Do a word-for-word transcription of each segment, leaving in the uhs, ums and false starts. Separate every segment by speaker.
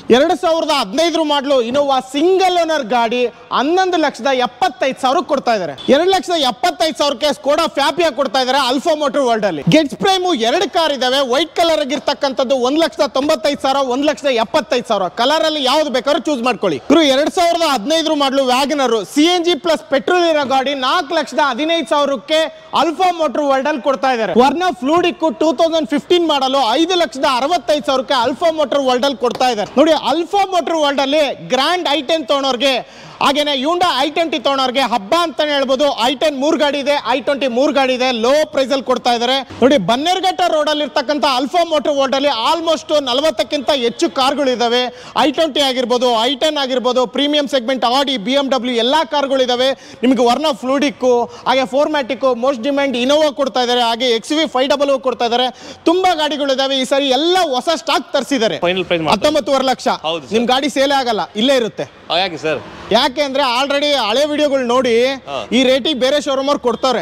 Speaker 1: ಎರಡು ಸಾವಿರದ ಹದಿನೈದು ಮಾಡಲು ಇನೋವಾ ಸಿಂಗಲ್ ಓನರ್ ಗಾಡಿ ಹನ್ನೊಂದು ಲಕ್ಷದ ಎಪ್ಪತ್ತೈದು ಸಾವಿರ ಕೊಡ್ತಾ ಇದ್ದಾರೆ. ಎರಡು ಲಕ್ಷದ ಎಪ್ಪತ್ತೈದು ಸಾವಿರಕ್ಕೆ ಸ್ಕೋಡಾ ಫ್ಯಾಬಿಯಾ ಕೊಡ್ತಾ ಇದ್ದಾರೆ ಅಲ್ಫಾ ಮೋಟರ್ ವರ್ಲ್ಡ್ ಅಲ್ಲಿ. ಗೆಟ್ಸ್ ಪ್ರೈಮ್ ಎರಡು ಕಾರ್ ಇದಾವೆ. ವೈಟ್ ಕಲರ್ ಆಗಿರ್ತಕ್ಕಂಥದ್ದು ಒಂದ್ ಲಕ್ಷದ ತೊಂಬತ್ತೈದು ಸಾವಿರ, ಒಂದ್ ಲಕ್ಷದ ಎಪ್ಪತ್ತೈದು ಸಾವಿರ. ಕಲರ್ ಅಲ್ಲಿ ಯಾವ್ದು ಬೇಕಾದ್ರೂ ಚೂಸ್ ಮಾಡ್ಕೊಳ್ಳಿ. ಎರಡ್ ಸಾವಿರದ ಹದಿನೈದು ಮಾಡಲು Wagon R C N G plus petrol ಇರೋ ಗಾಡಿ ನಾಲ್ಕು ಲಕ್ಷದ ಹದಿನೈದು ಸಾವಿರಕ್ಕೆ ಅಲ್ಫಾ ಮೋಟರ್ ವರ್ಲ್ಡ್ ಅಲ್ಲಿ ಕೊಡ್ತಾ ಇದ್ದಾರೆ. Verna fluidic two thousand fifteen model ಐದು ಲಕ್ಷದ ಅರವತ್ತೈದು ಸಾವಿರಕ್ಕೆ ಅಲ್ಫಾ ಮೋಟರ್ ವರ್ಲ್ಡ್ ಅಲ್ಲಿ ಕೊಡ್ತಾ ಇದ್ದಾರೆ. ನೋಡಿ, ಅಲ್ಫಾ ಮೋಟರ್ ವರ್ಲ್ಡ್ ಅಲ್ಲಿ ಗ್ರ್ಯಾಂಡ್ ಐ ಟೆನ್ ತಗೊಂಡವ್ರಿಗೆ, ಹಾಗೇನೆ ಯೂಂಡಾ ಐ ಟ್ವೆಂಟಿ ತಗೊಂಡವ್ರಿಗೆ ಹಬ್ಬ ಅಂತಾನೆ ಹೇಳ್ಬೋದು. ಐ ಟೆನ್ ಮೂರ್ ಗಾಡಿ ಇದೆ, ಐ ಟ್ವೆಂಟಿ ಮೂರ್ ಗಾಡಿ ಇದೆ, ಲೋ ಪ್ರೈಸ್ ಅಲ್ಲಿ ಕೊಡ್ತಾ ಇದ್ದಾರೆ. ನೋಡಿ, ಬನ್ನೇರ್ಘಟ್ಟ ರೋಡ್ ಅಲ್ಲಿ ಇರ್ತಕ್ಕಂಥ ಅಲ್ಫಾ ಮೋಟರ್ ವರ್ಲ್ಡ್ ಅಲ್ಲಿ ಆಲ್ಮೋಸ್ಟ್ ನಲವತ್ತಕ್ಕಿಂತ ಹೆಚ್ಚು ಕಾರ್ಗಳು ಇದಾವೆ. ಐ ಟ್ವೆಂಟಿ ಆಗಿರ್ಬೋದು, ಐ ಟೆನ್ ಆಗಿರ್ಬೋದು, premium segment Audi, B M W ಎಲ್ಲಾ ಕಾರ್ಗಳು ಇದಾವೆ. ನಿಮಗೆ ವರ್ನಾ ಫ್ಲೂಡಿಕ್, ಹಾಗೆ ಫೋರ್ಮ್ಯಾಟಿಕ್, ಮೋಸ್ಟ್ ಡಿಮ್ಯಾಂಡ್ ಇನೋವಾ ಕೊಡ್ತಾ ಇದ್ದಾರೆ, ಹಾಗೆ ಎಕ್ಸ್ ವಿ ಫೈವ್ ಡಬಲ್ ಕೊಡ್ತಾ ಇದ್ದಾರೆ. ತುಂಬಾ ಗಾಡಿಗಳು ಇದಾವೆ. ಈ ಸಾರಿ ಎಲ್ಲ ಹೊಸ ಸ್ಟಾಕ್ ತರಿಸಿದ್ದಾರೆ. ಹತ್ತೊಂಬತ್ತುವರೆ ಲಕ್ಷ. ನಿಮ್ ಗಾಡಿ ಸೇಲ್ ಆಗಲ್ಲ, ಇಲ್ಲೇ ಇರುತ್ತೆ.
Speaker 2: ಯಾಕೆ ಸರ್?
Speaker 1: ಯಾಕೆ ಅಂದ್ರೆ ಆಲ್ರೆಡಿ ಹಳೆ ವಿಡಿಯೋಗಳು ನೋಡಿ ಈ ರೇಟಿಗೆ ಬೇರೆ ಶೋರೂಮ್ ಅವ್ರು ಕೊಡ್ತಾರೆ.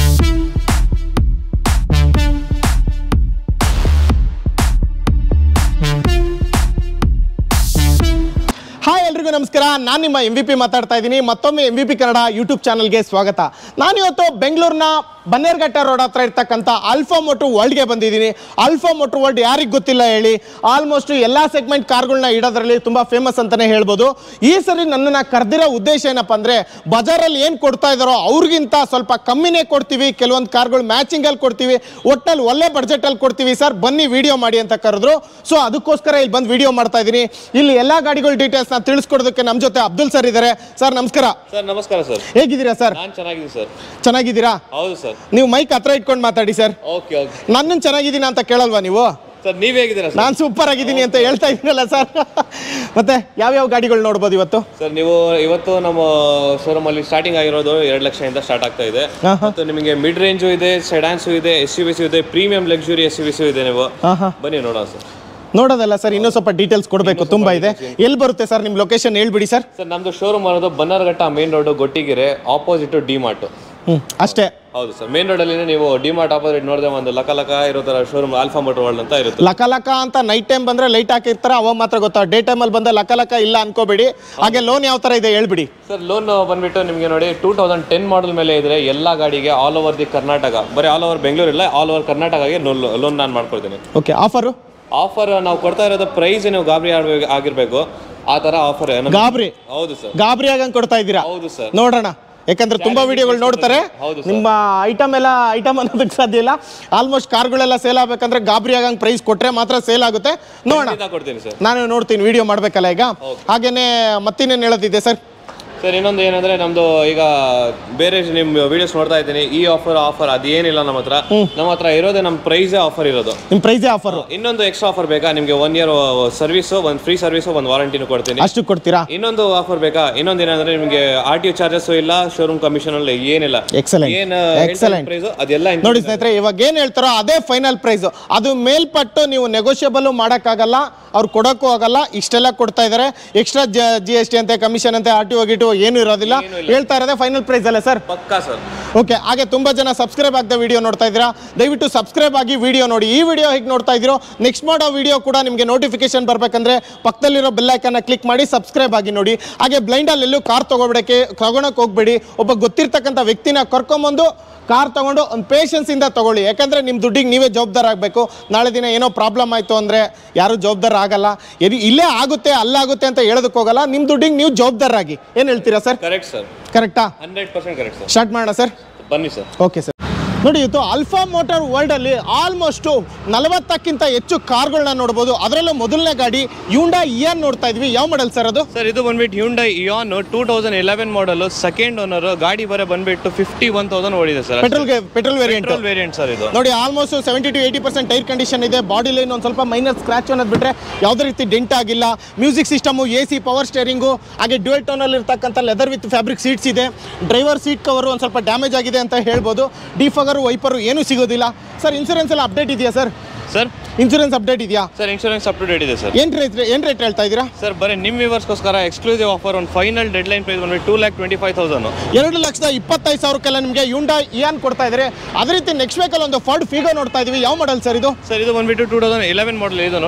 Speaker 1: ಹಾಯ್ ಎಲ್ರಿಗೂ ನಮಸ್ಕಾರ. ನಾನು ನಿಮ್ಮ ಎಂ ವಿ ಪಿ ಮಾತಾಡ್ತಾ ಇದ್ದೀನಿ. ಮತ್ತೊಮ್ಮೆ M V P Kannada YouTube ಚಾನಲ್ಗೆ ಸ್ವಾಗತ. ನಾನಿವತ್ತು ಬೆಂಗಳೂರಿನ ಬನ್ನೇರ್ಘಟ್ಟ ರೋಡ್ ಹತ್ರ ಇರ್ತಕ್ಕಂಥ ಅಲ್ಫಾ ಮೋಟರ್ ವರ್ಲ್ಡ್ಗೆ ಬಂದಿದ್ದೀನಿ. ಅಲ್ಫಾ ಮೋಟರ್ ವರ್ಲ್ಡ್ ಯಾರಿಗೆ ಗೊತ್ತಿಲ್ಲ ಹೇಳಿ? ಆಲ್ಮೋಸ್ಟ್ ಎಲ್ಲ ಸೆಗ್ಮೆಂಟ್ ಕಾರ್ಗಳನ್ನ ಇಡೋದ್ರಲ್ಲಿ ತುಂಬ ಫೇಮಸ್ ಅಂತಲೇ ಹೇಳ್ಬೋದು. ಈ ಸರಿ ನನ್ನನ್ನು ಕರೆದಿರೋ ಉದ್ದೇಶ ಏನಪ್ಪ ಅಂದರೆ, ಬಜಾರಲ್ಲಿ ಏನು ಕೊಡ್ತಾ ಇದ್ದಾರೋ ಅವ್ರಿಗಿಂತ ಸ್ವಲ್ಪ ಕಮ್ಮಿನೇ ಕೊಡ್ತೀವಿ, ಕೆಲವೊಂದು ಕಾರ್ಗಳು ಮ್ಯಾಚಿಂಗಲ್ಲಿ ಕೊಡ್ತೀವಿ, ಒಟ್ಟಲ್ಲಿ ಒಳ್ಳೆ ಬಡ್ಜೆಟಲ್ಲಿ ಕೊಡ್ತೀವಿ ಸರ್, ಬನ್ನಿ ವಿಡಿಯೋ ಮಾಡಿ ಅಂತ ಕರೆದ್ರು. ಸೊ ಅದಕ್ಕೋಸ್ಕರ ಇಲ್ಲಿ ಬಂದು ವಿಡಿಯೋ ಮಾಡ್ತಾ ಇದ್ದೀನಿ. ಇಲ್ಲಿ ಎಲ್ಲ ಗಾಡಿಗಳ ಡೀಟೇಲ್ಸ್ ನಾನು ತಿಳಿಸ್ಕೊಡೋದಕ್ಕೆ ನಮ್ಮ ಜೊತೆ ಅಬ್ದುಲ್ ಸರ್ ಇದ್ದಾರೆ. ಸರ್ ನಮಸ್ಕಾರ.
Speaker 2: ಸರ್ ನಮಸ್ಕಾರ ಸರ್.
Speaker 1: ಹೇಗಿದ್ದೀರಾ ಸರ್?
Speaker 2: ನಾನು ಚೆನ್ನಾಗಿದ್ದೀನಿ ಸರ್.
Speaker 1: ಚೆನ್ನಾಗಿದ್ದೀರಾ?
Speaker 2: ಹೌದು ಸರ್.
Speaker 1: ನೀವು ಮೈಕ್ ಹತ್ರ ಇಟ್ಕೊಂಡು ಮಾತಾಡಿ ಸರ್.
Speaker 2: Okay okay.
Speaker 1: ನನ್ನನ್ನು ಚೆನ್ನಾಗಿದ್ದೀನಿ ಅಂತ ಕೇಳಲ್ವಾ ನೀವು?
Speaker 2: ಸರ್ ನೀವ್ ಹೇಗಿದ್ದೀರಾ?
Speaker 1: ನಾನು ಸೂಪರ್ ಆಗಿದ್ದೀನಿ ಅಂತ ಹೇಳ್ತಾ ಇದ್ದೀನಲ್ಲ ಸರ್. ಮತ್ತೆ ಯಾವ್ಯಾವ ಗಾಡಿಗಳು ನೋಡ್ಬೋದು ಇವತ್ತು?
Speaker 2: ಸರ್ ನೀವು ಇವತ್ತು ನಮ್ಮ ಶೋರೂಮ್ ಅಲ್ಲಿ ಸ್ಟಾರ್ಟಿಂಗ್ ಆಗಿರೋದು ಎರಡು ಲಕ್ಷದಿಂದ ಸ್ಟಾರ್ಟ್ ಆಗ್ತಾ ಇದೆ. ಮತ್ತು ನಿಮಗೆ ಮಿಡ್ ರೇಂಜು ಇದೆ, ಸೆಡಾನ್ಸು ಇದೆ, ಎಸ್ ಯು ವಿಸು ಇದೆ, premium luxury S U Vs ಇದೆ. ನೀವು ಬನ್ನಿ ನೋಡೋಣ ಸರ್.
Speaker 1: ನೋಡೋದಲ್ಲ ಸರ್, ಇನ್ನೂ ಸ್ವಲ್ಪ ಡೀಟೇಲ್ಸ್ ಕೊಡಬೇಕು, ತುಂಬಾ ಇದೆ. ಎಲ್ಲಿ ಬರುತ್ತೆ ಸರ್ ನಿಮ್ಮ ಲೊಕೇಶನ್ ಹೇಳ್ಬಿಡಿ ಸರ್.
Speaker 2: ಸರ್ ನಮ್ದು ಶೋರೂಮ್ ಅನ್ನೋದು Bannerghatta main road, Gottigere opposite D Mart.
Speaker 1: ಹ್ಮ್ ಅಷ್ಟೇ.
Speaker 2: ಹೌದು ಸರ್. ಮೇನ್ ರೋಡ್ ಅಲ್ಲಿ ನೀವು ಡಿ ಮಾರ್ಟ್ ಆಪೋಸಿಟ್ ನೋಡಿದ್ರೆ ಒಂದು ಲಕ ಲಕ ಇರೋ ತರ ಶೋರೂಮ್ ಆಲ್ಫಾ ಮೋಟರ್ ವರ್ಲ್ಡ್ ಅಂತ ಇರುತ್ತೆ.
Speaker 1: ಲಕ ಲಕ ಅಂತ ನೈಟ್ ಟೈಮ್ ಬಂದ್ರೆ ಲೈಟ್ ಹಾಕಿರ್ತಾರೆ, ಅವಾಗ ಮಾತ್ರ ಗೊತ್ತಾ. ಡೇ ಟೈಮ್ ಅಲ್ಲಿ ಬಂದ ಲಕ ಲಕ ಇಲ್ಲ ಅನ್ಕೋಬೇಡಿ. ಹಾಗೆ ಲೋನ್ ಯಾವ ತರ ಇದೆ ಹೇಳ್ಬಿಡಿ
Speaker 2: ಸರ್. ಲೋನ್ ಬಂದ್ಬಿಟ್ಟು ನಿಮಗೆ ನೋಡಿ ಟೂ ತೌಸಂಡ್ ಟೆನ್ ಮಾಡಲ್ ಮೇಲೆ ಇದ್ರೆ ಎಲ್ಲಾ ಗಾಡಿಗೆ ಆಲ್ ಓವರ್ ದಿ ಕರ್ನಾಟಕ, ಬರೀ ಆಲ್ ಓವರ್ ಬೆಂಗಳೂರು ಇಲ್ಲ, ಆಲ್ ಓವರ್ ಕರ್ನಾಟಕಗೆ ಲೋನ್ ನಾನು ಮಾಡ್ಕೊಳ್ತೀನಿ.
Speaker 1: ಓಕೆ. ಆಫರು
Speaker 2: ಆಫರ್ ನಾವು ಕೊಡ್ತಾ ಇರೋದು ಪ್ರೈಸ್ ನೀವು ಗಾಬರಿ ಆಗಿರ್ಬೇಕು, ಆ ತರ ಆಫರ್.
Speaker 1: ಗಾಬರಿ?
Speaker 2: ಹೌದು ಸರ್.
Speaker 1: ಗಾಬರಿ ಆಗಂಗ್ ಕೊಡ್ತಾ ಇದ್ದೀರಾ?
Speaker 2: ಹೌದು ಸರ್.
Speaker 1: ನೋಡೋಣ, ಯಾಕಂದ್ರೆ ತುಂಬಾ ವಿಡಿಯೋಗಳು ನೋಡ್ತಾರೆ. ನಿಮ್ಮ ಐಟಮ್ ಎಲ್ಲ ಐಟಮ್ ಅನ್ನೋದಕ್ಕೆ ಸಾಧ್ಯ ಇಲ್ಲ. ಆಲ್ಮೋಸ್ಟ್ ಕಾರ್ಗಳೆಲ್ಲ ಸೇಲ್ ಆಗ್ಬೇಕಂದ್ರೆ ಗಾಬರಿ ಆಗಂಗ್ ಪ್ರೈಸ್ ಕೊಟ್ರೆ ಮಾತ್ರ ಸೇಲ್ ಆಗುತ್ತೆ. ನೋಡೋಣ, ನಾನು ನೋಡ್ತೀನಿ, ವಿಡಿಯೋ ಮಾಡ್ಬೇಕಲ್ಲ ಈಗ. ಹಾಗೇನೆ ಮತ್ತಿನ್ನೇನು ಹೇಳೋದಿದೆ ಸರ್?
Speaker 2: ಸರ್ ಇನ್ನೊಂದು ಏನಂದ್ರೆ ನಮ್ದು ಈಗ ಬೇರೆ ನಿಮ್ಮ ವಿಡಿಯೋಸ್ ನೋಡ್ತಾ ಇದ್ದೀನಿ, ಈ ಆಫರ್ ಆಫರ್ ಅದೇನಿಲ್ಲ ನಮ್ಮ ಹತ್ರ. ನಮ್ಮ ಹತ್ರ ಇರೋದೇ ನಮ್ಮ ಪ್ರೈಸೇ ಆಫರ್ ಇರೋದು.
Speaker 1: ನಿಮ್ಮ ಪ್ರೈಸೇ ಆಫರ್.
Speaker 2: ಇನ್ನೊಂದು ಎಕ್ಸ್ಟ್ರಾ ಆಫರ್ ಬೇಕಾ ನಿಮಗೆ? ಒನ್ ಇಯರ್ ಸರ್ವಿಸ್, ಒಂದು ಫ್ರೀ ಸರ್ವಿಸ್, ಒಂದು ವಾರಂಟಿನೂ ಕೊಡ್ತೀನಿ.
Speaker 1: ಅಷ್ಟು ಕೊಡ್ತೀರಾ?
Speaker 2: ಇನ್ನೊಂದು ಆಫರ್ ಬೇಕಾ? ಇನ್ನೊಂದು ಏನಂದ್ರೆ ನಿಮಗೆ ಆರ್ ಟಿ ಚಾರ್ಜಸ್ ಇಲ್ಲ, ಶೋರೂಮ್ ಕಮಿಷನ್ ಅಲ್ಲಿ ಏನಿಲ್ಲ.
Speaker 1: ಎಕ್ಸಲೆಂಟ್,
Speaker 2: ಏನು
Speaker 1: ಎಕ್ಸಲೆಂಟ್
Speaker 2: ಪ್ರೈಸ್ ಅದೆಲ್ಲ
Speaker 1: ನೋಡಿ ಸ್ನೇಹಿತರೆ. ಇವಾಗ ಏನ್ ಹೇಳ್ತಾರೋ ಅದೇ ಫೈನಲ್ ಪ್ರೈಸ್. ಅದು ಮೇಲ್ಪಟ್ಟು ನೀವು ನೆಗೋಷಿಯಬಲ್ ಮಾಡೋಕ್ಕಾಗಲ್ಲ, ಅವ್ರು ಕೊಡೋಕ್ಕೂ ಆಗಲ್ಲ. ಇಷ್ಟೆಲ್ಲ ಕೊಡ್ತಾ ಇದ್ದಾರೆ. ಎಕ್ಸ್ಟ್ರಾ ಜಿ ಎಸ್ ಟಿ ಅಂತೆ, ಕಮಿಷನ್ ಅಂತೆ, ಆರ್ ಟಿ ಹೋಗಿಟ್ಟು ಏನು ಇರೋದಿಲ್ಲ. ಹೇಳ್ತಾ ಇರೋದೇ ಫೈನಲ್ ಪ್ರೈಸ್ ಅಲ್ಲ ಸರ್?
Speaker 2: ಪಕ್ಕಾ ಸರ್.
Speaker 1: ಓಕೆ. ಹಾಗೆ ತುಂಬಾ ಜನ ಸಬ್ಸ್ಕ್ರೈಬ್ ಆಗದೆ ವಿಡಿಯೋ ನೋಡ್ತಾ ಇದ್ದೀರಾ, ದಯವಿಟ್ಟು ಸಬ್ಸ್ಕ್ರೈಬ್ ಆಗಿ ವಿಡಿಯೋ ನೋಡಿ. ಈ ವಿಡಿಯೋ ಹೇಗೆ ನೋಡ್ತಾ ಇದ್ದೀರೋ ನೆಕ್ಸ್ಟ್ ಮಾಡೋ ವಿಡಿಯೋ ಕೂಡ ನಿಮಗೆ ನೋಟಿಫಿಕೇಶನ್ ಬರ್ಬೇಕಂದ್ರೆ ಪಕ್ಕದಲ್ಲಿರೋ ಬೆಲ್ ಐಕನ್ನ ಕ್ಲಿಕ್ ಮಾಡಿ ಸಬ್ಸ್ಕ್ರೈಬ್ ಆಗಿ ನೋಡಿ. ಹಾಗೆ ಬ್ಲೈಂಡ್ ಅಲ್ಲಿ ಎಲ್ಲೂ ಕಾರ್ ತಗೋಬೇಡಕ್ಕೆ ತಗೊಳಕ್ ಹೋಗ್ಬೇಡಿ. ಒಬ್ಬ ಗೊತ್ತಿರ್ತಕ್ಕಂಥ ವ್ಯಕ್ತಿನ ಕರ್ಕೊಂಬಂದು ಕಾರ್ ತಗೊಂಡು ಒಂದು ಪೇಷನ್ಸ್ ಇಂದ ತಗೊಳ್ಳಿ. ಯಾಕಂದ್ರೆ ನಿಮ್ಮ ದುಡ್ಡಿಗೆ ನೀವೇ ಜವಾಬ್ದಾರ ಆಗಬೇಕು. ನಾಳೆ ದಿನ ಏನೋ ಪ್ರಾಬ್ಲಮ್ ಆಯಿತು ಅಂದರೆ ಯಾರು ಜವಾಬ್ದಾರ ಆಗಲ್ಲ. ಇಲ್ಲೇ ಆಗುತ್ತೆ ಅಲ್ಲಾಗುತ್ತೆ ಅಂತ ಹೇಳೋದಕ್ಕೆ ಹೋಗಲ್ಲ. ನಿಮ್ಮ ದುಡ್ಡಿಗೆ ನೀವು ಜವಾಬ್ದಾರಾಗಿ. ಏನು ಹೇಳ್ತೀರಾ ಸರ್?
Speaker 2: Correct sir.
Speaker 1: ಕರೆಕ್ಟಾ?
Speaker 2: Hundred percent correct sir.
Speaker 1: Start ಮಾಡೋಣ ಸರ್.
Speaker 2: ಬನ್ನಿ ಸರ್.
Speaker 1: Okay sir. ನೋಡಿ, ಇವತ್ತು ಅಲ್ಫಾ ಮೋಟರ್ ವರ್ಲ್ಡ್ ಅಲ್ಲಿ ಆಲ್ಮೋಸ್ಟ್ ನಲವತ್ತಕ್ಕಿಂತ ಹೆಚ್ಚು ಕಾರ್ಗಳನ್ನ ನೋಡಬಹುದು. ಅದರಲ್ಲೂ ಮೊದಲನೇ ಗಾಡಿ ಯೂಂಡಾ ಇಯಾನ್ ನೋಡ್ತಾ ಇದ್ವಿ. ಯಾವ ಮಾಡೆಲ್ ಸರ್ ಅದು?
Speaker 2: ಸರ್ ಇದು ಬಂದ್ಬಿಟ್ಟು Hyundai Eon two thousand eleven model, second owner. ಗಾಡಿ ಬರ ಬಂದ್ಬಿಟ್ಟು ಫಿಫ್ಟಿ ಒನ್ ತೌಸಂಡ್ ಓಡಿದೆ sir.
Speaker 1: Petrol petrol variant
Speaker 2: variant sir ಇದು.
Speaker 1: ನೋಡಿ, almost seventy to eighty percent tyre condition ಇದೆ. ಬಾಡಿ ಲೈನ್ ಒಂದು ಸ್ವಲ್ಪ ಮೈನರ್ ಸ್ಕ್ರಾಚ್ ಅನ್ನೋದು ಬಿಟ್ರೆ ಯಾವುದೇ ರೀತಿ ಡೆಂಟ್ ಆಗಿಲ್ಲ. Music system, A C, power steering, ಹಾಗೆ ಡ್ಯುಯಲ್ ಟೋನ್ ಅಲ್ಲಿ ಇರ್ತಕ್ಕಂಥ ಲೆದರ್ ವಿತ್ ಫ್ಯಾಬ್ರಿಕ್ ಸೀಟ್ಸ್ ಇದೆ. ಡ್ರೈವರ್ ಸೀಟ್ ಕವರು ಒಂದು ಸ್ವಲ್ಪ ಡ್ಯಾಮೇಜ್ ಆಗಿದೆ ಅಂತ ಹೇಳ್ಬೋದು. ಡಿಫಗರ್, ವೈಪರು ಏನು ಸಿಗೋದಿಲ್ಲ ಸರ್. ಇನ್ಸೂರೆನ್ಸ್ ಎಲ್ಲ ಅಪ್ಡೇಟ್ ಇದೆಯಾ ಸರ್?
Speaker 2: ಸರ್
Speaker 1: ಇನ್ಶೂರೆನ್ಸ್ ಅಪ್ಡೇಟ್ ಇದೆಯಾ
Speaker 2: sir? Insurance up to date ಇದೆ ಸರ್.
Speaker 1: ಏನು ರೇಟ್ ಏನು ರೇಟ್ ಹೇಳ್ತಾ ಇದ್ದೀರಾ
Speaker 2: ಸರ್? ಬರೀ ನಿಮ್ಮ ವ್ಯೂವರ್ಸ್ಗೋಸ್ಕರ ಎಕ್ಸ್ಕ್ಲೂಸಿವ್ ಆಫರ್, ಒಂದು ಫೈನಲ್ ಡೆಡ್ ಲೈನ್ ಪ್ರೈಸ್ ಬಂದ್ಬಿಟ್ಟು two lakh twenty five thousand
Speaker 1: ಎರಡು ಲಕ್ಷದ ಇಪ್ಪತ್ತೈದು ಸಾವಿರಕ್ಕೆಲ್ಲ ನಿಮಗೆ ಯೂಂಡಾ ಇಯಾನ್ ಕೊಡ್ತಾ ಇದ್ದಾರೆ. ಅದೇ ರೀತಿ ನೆಕ್ಸ್ಟ್ ವೀಕಲ್ಲಿ ಒಂದು ಫೋರ್ಡ್ ಫಿಗೋ ನೋಡ್ತಾ ಇದೀವಿ. ಯಾವ ಮಾಡೆಲ್ ಸರ್ ಇದು?
Speaker 2: ಸರ್ ಇದು ಬಂದ್ಬಿಟ್ಟು ಟೂ ತೌಸಂಡ್ ಎಲೆವೆನ್ ಮಾಡಲ್. ಇದು ನೋಡಿ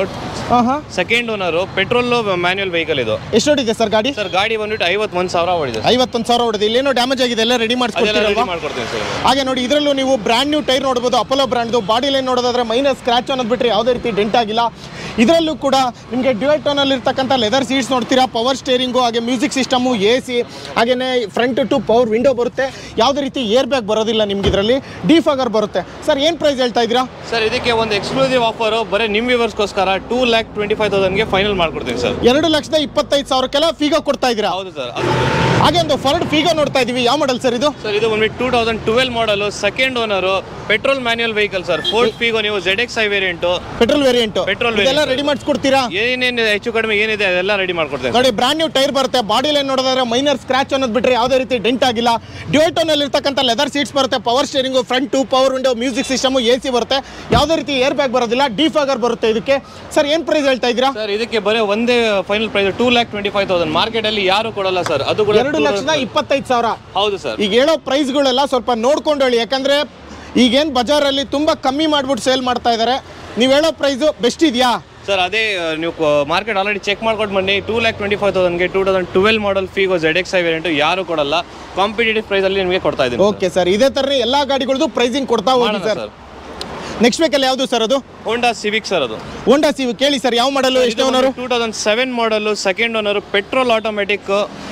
Speaker 2: second owner petrol manual vehicle ಇದು.
Speaker 1: ಎಷ್ಟು ಹೊಡಿದೆ ಸರ್ ಗಾಡಿ?
Speaker 2: ಸರ್ ಗಾಡಿ ಬಂದ್ಬಿಟ್ಟು ಐವತ್ತೊಂದು ಸಾವಿರ ಹೊಡಿದೆ.
Speaker 1: ಐವತ್ತೊಂದು ಸಾವಿರ ಹೊಡಿದೆ. ಇಲ್ಲೇನೋ ಡ್ಯಾಮೇಜ್ ಆಗಿದೆ, ಎಲ್ಲ ರೆಡಿ ಮಾಡಿಸ್ಕೊಡ್ತೀರಲ್ವಾ?
Speaker 2: ಮಾಡ್ಕೊಡ್ತೀನಿ ಸರ್.
Speaker 1: ಹಾಗೆ ನೋಡಿ, ಇದರಲ್ಲೂ ನೀವು ಬ್ರ್ಯಾಂಡ್ ನ್ಯೂ ಟೈರ್ ನೋಡಬಹುದು. ಅಪೋಲೋ ಬ್ರ್ಯಾಂಡ್ದು. ಬಾಡಿ ಲೈನ್ ನೋಡೋದಾದ್ರೆ ಮೈನಸ್ ಸ್ಕ್ರಾಚ್ ಅನ್ನೋದು ಬಿಟ್ಟರೆ ಯಾವುದೇ ರೀತಿ ಡೆಂಟ್ ಆಗಿಲ್ಲ. ಇದರಲ್ಲೂ ಕೂಡ ನಿಮಗೆ ಡ್ಯುಯಲ್ ಟೋನಲ್ಲಿ ಇರ್ತಕ್ಕಂಥ ಲೆದರ್ ಸೀಟ್ಸ್ ನೋಡ್ತೀರಾ, ಪವರ್ ಸ್ಟೇರಿಂಗು, ಹಾಗೆ ಮ್ಯೂಸಿಕ್ ಸಿಸ್ಟಮು, ಎ ಸಿ, ಹಾಗೆಯೇ ಫ್ರಂಟ್ ಟು ಪವರ್ ವಿಂಡೋ ಬರುತ್ತೆ. ಯಾವುದೇ ರೀತಿ ಏರ್ ಬ್ಯಾಗ್ ಬರೋದಿಲ್ಲ ನಿಮ್ಗೆ. ಇದರಲ್ಲಿ ಡಿಫಾಗರ್ ಬರುತ್ತೆ. ಸರ್ ಏನು ಪ್ರೈಸ್ ಹೇಳ್ತಾ ಇದ್ದೀರಾ?
Speaker 2: ಸರ್ ಇದಕ್ಕೆ ಒಂದು ಎಕ್ಸ್ಕ್ಲೂಸಿವ್ ಆಫರ್ ಬರೀ ನಿಮ್ಮ ವ್ಯೂವರ್ಸ್ಗೋಸ್ಕರ ಟೂ ಲ್ಯಾಕ್ ಟ್ವೆಂಟಿ ಫೈವ್ ತೌಸಂಡ್ಗೆ ಫೈನಲ್ ಮಾಡ್ಕೊಡ್ತೀನಿ ಸರ್.
Speaker 1: ಎರಡು ಲಕ್ಷದ ಇಪ್ಪತ್ತೈದು ಸಾವಿರಕ್ಕೆಲ್ಲ ಫೀಗೋ ಕೊಡ್ತಾ ಇದ್ದೀರಾ?
Speaker 2: ಹೌದು ಸರ್.
Speaker 1: ಹಾಗೆ ಒಂದು ಫೋರ್ಡ್ ಫೀಗೋ ನೋಡ್ತಾ ಇದೀವಿ. ಯಾವ ಮಾಡೆಲ್ ಸರ್ ಇದು?
Speaker 2: ಸರ್ ಇದು ಬಂದ್ಬಿಟ್ಟು two thousand twelve model, second owner, petrol manual vehicle sir. Ford Figo ನೀವು Z X I variant,
Speaker 1: petrol variant,
Speaker 2: petrol
Speaker 1: ಎಲ್ಲ ರೆಡಿ ಮಾಡಿಸ್ಕೊಡ್ತೀರಾ?
Speaker 2: ಏನೇನು ಹೆಚ್ಚು ಕಡಿಮೆ ಏನಿದೆ ಅದೆಲ್ಲ ರೆಡಿ ಮಾಡ್ಕೊಡ್ತೇವೆ
Speaker 1: ನೋಡಿ. ಬ್ರಾಂಡ್ ನ್ಯೂ ಟೈರ್ ಬರುತ್ತೆ. ಬಾಡಿ ಲೈನ್ ನೋಡೋದಾದ್ರೆ ಮೈನರ್ ಸ್ಕ್ರಾಚ್ ಅನ್ನೋದು ಬಿಟ್ಟರೆ ಯಾವುದೇ ರೀತಿ ಡೆಂಟ್ ಆಗಿಲ್ಲ. ಡ್ಯುಯಲ್ ಟೋನಲ್ಲಿ ಇರ್ತಕ್ಕಂಥ ಲೆದರ್ ಸೀಟ್ಸ್ ಬರುತ್ತೆ, power steering, front two power window, music system, A C ಬರುತ್ತೆ. ಯಾವುದೇ ರೀತಿ ಏರ್ ಬ್ಯಾಗ್ ಬರೋದಿಲ್ಲ. ಡಿಫಾಗರ್ ಬರುತ್ತೆ ಇದಕ್ಕೆ. ಸರ್ ಏನು ಪ್ರೈಸ್ ಹೇಳ್ತಾ ಇದ್ದೀರಾ?
Speaker 2: ಸರ್ ಇದಕ್ಕೆ ಬರೀ ಒಂದೇ final price two lakh twenty five thousand. Market ಅಲ್ಲಿ ಯಾರು ಕೊಡಲ್ಲ ಸರ್. ಅದು ಕೂಡ
Speaker 1: ಎರಡು ಲಕ್ಷದ ಇಪ್ಪತ್ತೈದು ಸಾವಿರ.
Speaker 2: ಹೌದು ಸರ್.
Speaker 1: ಈಗ ಹೇಳೋ ಪ್ರೈಸ್ಗಳೆಲ್ಲ ಸ್ವಲ್ಪ ನೋಡ್ಕೊಂಡು ಹೇಳಿ, ಯಾಕಂದ್ರೆ ಈಗೇನು ಬಜಾರಲ್ಲಿ ತುಂಬಾ ಕಮ್ಮಿ ಮಾಡ್ಬಿಟ್ಟು ಸೇಲ್ ಮಾಡ್ತಾ ಇದ್ದಾರೆ. ನೀವು ಹೇಳೋ ಪ್ರೈಸು ಬೆಸ್ಟ್ ಇದೆಯಾ
Speaker 2: ಸರ್? ಅದೇ ನೀವು ಮಾರ್ಕೆಟ್ ಆಲ್ರೆಡಿ ಚೆಕ್ ಮಾಡ್ಕೊಂಡು ಬನ್ನಿ. ಟೂ ಲ್ಯಾಕ್ ಟ್ವೆಂಟಿ ಫೈವ್ ತೌಸಂಡ್ಗೆ two thousand twelve model Figo Z X I variant ಯಾರು ಕೊಡಲ್ಲ. ಕಾಂಪಿಟೇಟಿವ್ ಪ್ರೈಸ್ ಅಲ್ಲಿ ನಿಮಗೆ ಕೊಡ್ತಾ ಇದ್ದೀನಿ.
Speaker 1: ಓಕೆ ಸರ್, ಇದೇ ತರ ಎಲ್ಲಾ ಗಾಡಿಗಳದ್ದು ಪ್ರೈಸಿಂಗ್ ಕೊಡ್ತಾ ಹೋಗಿ ಸರ್. ನೆಕ್ಸ್ಟ್ ವೇಕಲ್ ಯಾವುದು ಸರ್? ಅದು
Speaker 2: ಹೋಂಡಾ ಸಿವಿಕ್ ಸರ್. ಅದು
Speaker 1: ಹೋಂಡಾ ಸಿವಿಕ್. ಕೇಳಿ ಸರ್, ಯಾವ ಮಾಡಲು, ಎಷ್ಟು owner?
Speaker 2: Two thousand seven model, second owner, petrol automatic.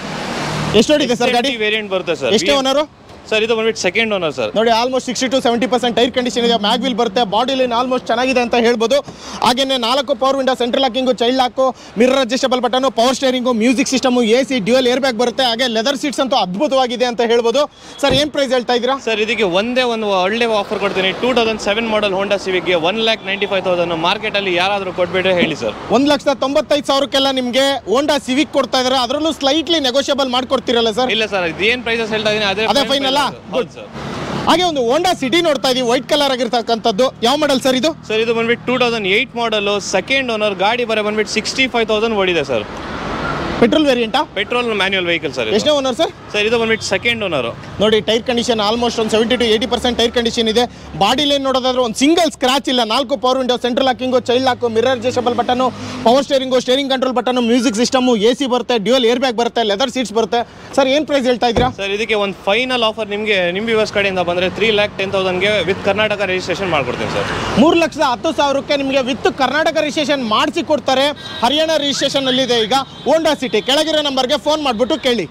Speaker 1: ಎಷ್ಟು ಹೊಡಿದೆ ಸರ್ ಗಾಡಿ?
Speaker 2: ವೇರಿಯಂಟ್ ಬರುತ್ತೆ ಸರ್.
Speaker 1: ಎಷ್ಟು ಓನರು?
Speaker 2: ಸರ್ ಇದು ಬಂದ್ಬಿಟ್ಟು ಸೆಕೆಂಡ್ ಓನರ್ ಸರ್.
Speaker 1: ನೋಡಿ, almost sixty to seventy percent tyre condition ಇದೆ. ಮ್ಯಾಗ್ ವೀಲ್ ಬರುತ್ತೆ. ಬಾಡಿ ಲೈನ್ ಆಲ್ಮೋಸ್ಟ್ ಚೆನ್ನಾಗಿದೆ ಅಂತ ಹೇಳ್ಬೋದು. ಹಾಗೇನೆ ನಾಲ್ಕು power window, central locking, child lock, mirror adjustable button, power steering, music system, A C, dual air bag ಬರುತ್ತೆ. ಹಾಗೆ ಲೆದರ್ ಸೀಟ್ಸ್ ಅಂತೂ ಅದ್ಭುತವಾಗಿದೆ ಅಂತ ಹೇಳ್ಬೋದು. ಸರ್ ಏನು ಪ್ರೈಸ್ ಹೇಳ್ತಾ ಇದ್ದೀರಾ?
Speaker 2: ಸರ್ ಇದಕ್ಕೆ ಒಂದೇ ಒಂದು ಒಳ್ಳೆ ಆಫರ್ ಕೊಡ್ತೀನಿ. Two thousand seven model Honda ಸಿವಿಕ್ಗೆ one lakh ninety five thousand. ಮಾರ್ಕೆಟಲ್ಲಿ ಯಾರಾದರೂ ಕೊಟ್ಬಿಟ್ರೆ ಹೇಳಿ ಸರ್.
Speaker 1: ಒಂದು ಲಕ್ಷದ ತೊಂಬತ್ತೈದು ಸಾವಿರಕ್ಕೆಲ್ಲ ನಿಮಗೆ ಹೋಂಡಾ ಸಿವಿಕ್ ಕೊಡ್ತಾ ಇದ್ದಾರೆ. ಅದರಲ್ಲೂ ಸ್ಲೈಟ್ಲಿ ನೆಗೋಷಿಯಬಲ್ ಮಾಡ್ಕೊಡ್ತೀರಲ್ಲ ಸರ್?
Speaker 2: ಇಲ್ಲ ಸರ್, ಇದೇನು ಪ್ರೈಸಸ್ ಹೇಳ್ತಾ ಇದೀನಿ ಅದೇ
Speaker 1: ಅದೇ ಫೈನಲ್.
Speaker 2: ಹೌದು ಸರ್.
Speaker 1: ಹಾಗೆ ಒಂದು ಹೋಂಡಾ ಸಿಟಿ ನೋಡ್ತಾ ಇದೀವಿ, ವೈಟ್ ಕಲರ್ ಆಗಿರ್ತಕ್ಕಂಥದ್ದು. ಯಾವ ಮಾಡಲ್ ಸರ್ ಇದು?
Speaker 2: ಸರ್ ಇದು ಬಂದ್ಬಿಟ್ಟು two thousand eight model, second owner. ಗಾಡಿ ಬರ ಬಂದ್ಬಿಟ್ಟು ಸಿಕ್ಸ್ಟಿ ಫೈವ್ ತೌಸಂಡ್ ಓಡಿದೆ ಸರ್.
Speaker 1: ಪೆಟ್ರೋಲ್ ವೇರಿಯಂಟಾ?
Speaker 2: Petrol manual vehicle sir.
Speaker 1: ಎಷ್ಟನೇ ಓನರ್ ಸರ್?
Speaker 2: ಸರ್ ಇದು ಬಂದ್ಬಿಟ್ಟು ಸೆಕೆಂಡ್ ಓನರ್.
Speaker 1: ನೋಡಿ, ಟೈರ್ ಕಂಡೀಷನ್ ಆಲ್ಮೋಸ್ಟ್ ಒಂದು seventy to eighty percent tyre condition ಇದೆ. ಬಾಡಿ ಲೈನ್ ನೋಡೋದಾದ್ರೆ ಒಂದು ಸಿಂಗಲ್ ಸ್ಕ್ರಾಚ್ ಇಲ್ಲ. ನಾಲ್ಕು power window, central locking, child lock, mirror adjustable button, power steering, steering control button, music system, A C ಬರುತ್ತೆ, dual air bag ಬರುತ್ತೆ, leather seats ಬರುತ್ತೆ. Sir ಏನು price ಹೇಳ್ತಾ ಇದ್ದೀರಾ?
Speaker 2: ಸರ್ ಇದಕ್ಕೆ ಒಂದು ಫೈನಲ್ ಆಫರ್ ನಿಮಗೆ ನಿಮ್ಮ ವ್ಯೂವರ್ಸ್ ಕಡೆಯಿಂದ ಬಂದರೆ ತ್ರೀ ಲ್ಯಾಕ್ ಟೆನ್ ತೌಸಂಡ್ಗೆ ವಿತ್ ಕರ್ನಾಟಕ ರಿಜಿಸ್ಟ್ರೇಷನ್ ಮಾಡ್ಕೊಡ್ತೀನಿ ಸರ್.
Speaker 1: ಮೂರು ಲಕ್ಷದ ಹತ್ತು ಸಾವಿರಕ್ಕೆ ನಿಮಗೆ ವಿತ್ ಕರ್ನಾಟಕ ರಿಜಿಸ್ಟ್ರೇಷನ್ ಮಾಡಿಸಿ ಕೊಡ್ತಾರೆ. ಹರಿಯಾಣ ರಿಜಿಸ್ಟ್ರೇಷನ್ ಅಲ್ಲಿದೆ ಈಗ ಹೋಂಡಾ ಸಿಟಿ. ಕೆಳಗಿರೋ ನಂಬರ್ಗೆ ಫೋನ್ ಮಾಡಿಬಿಟ್ಟು ಕೇಳಿ.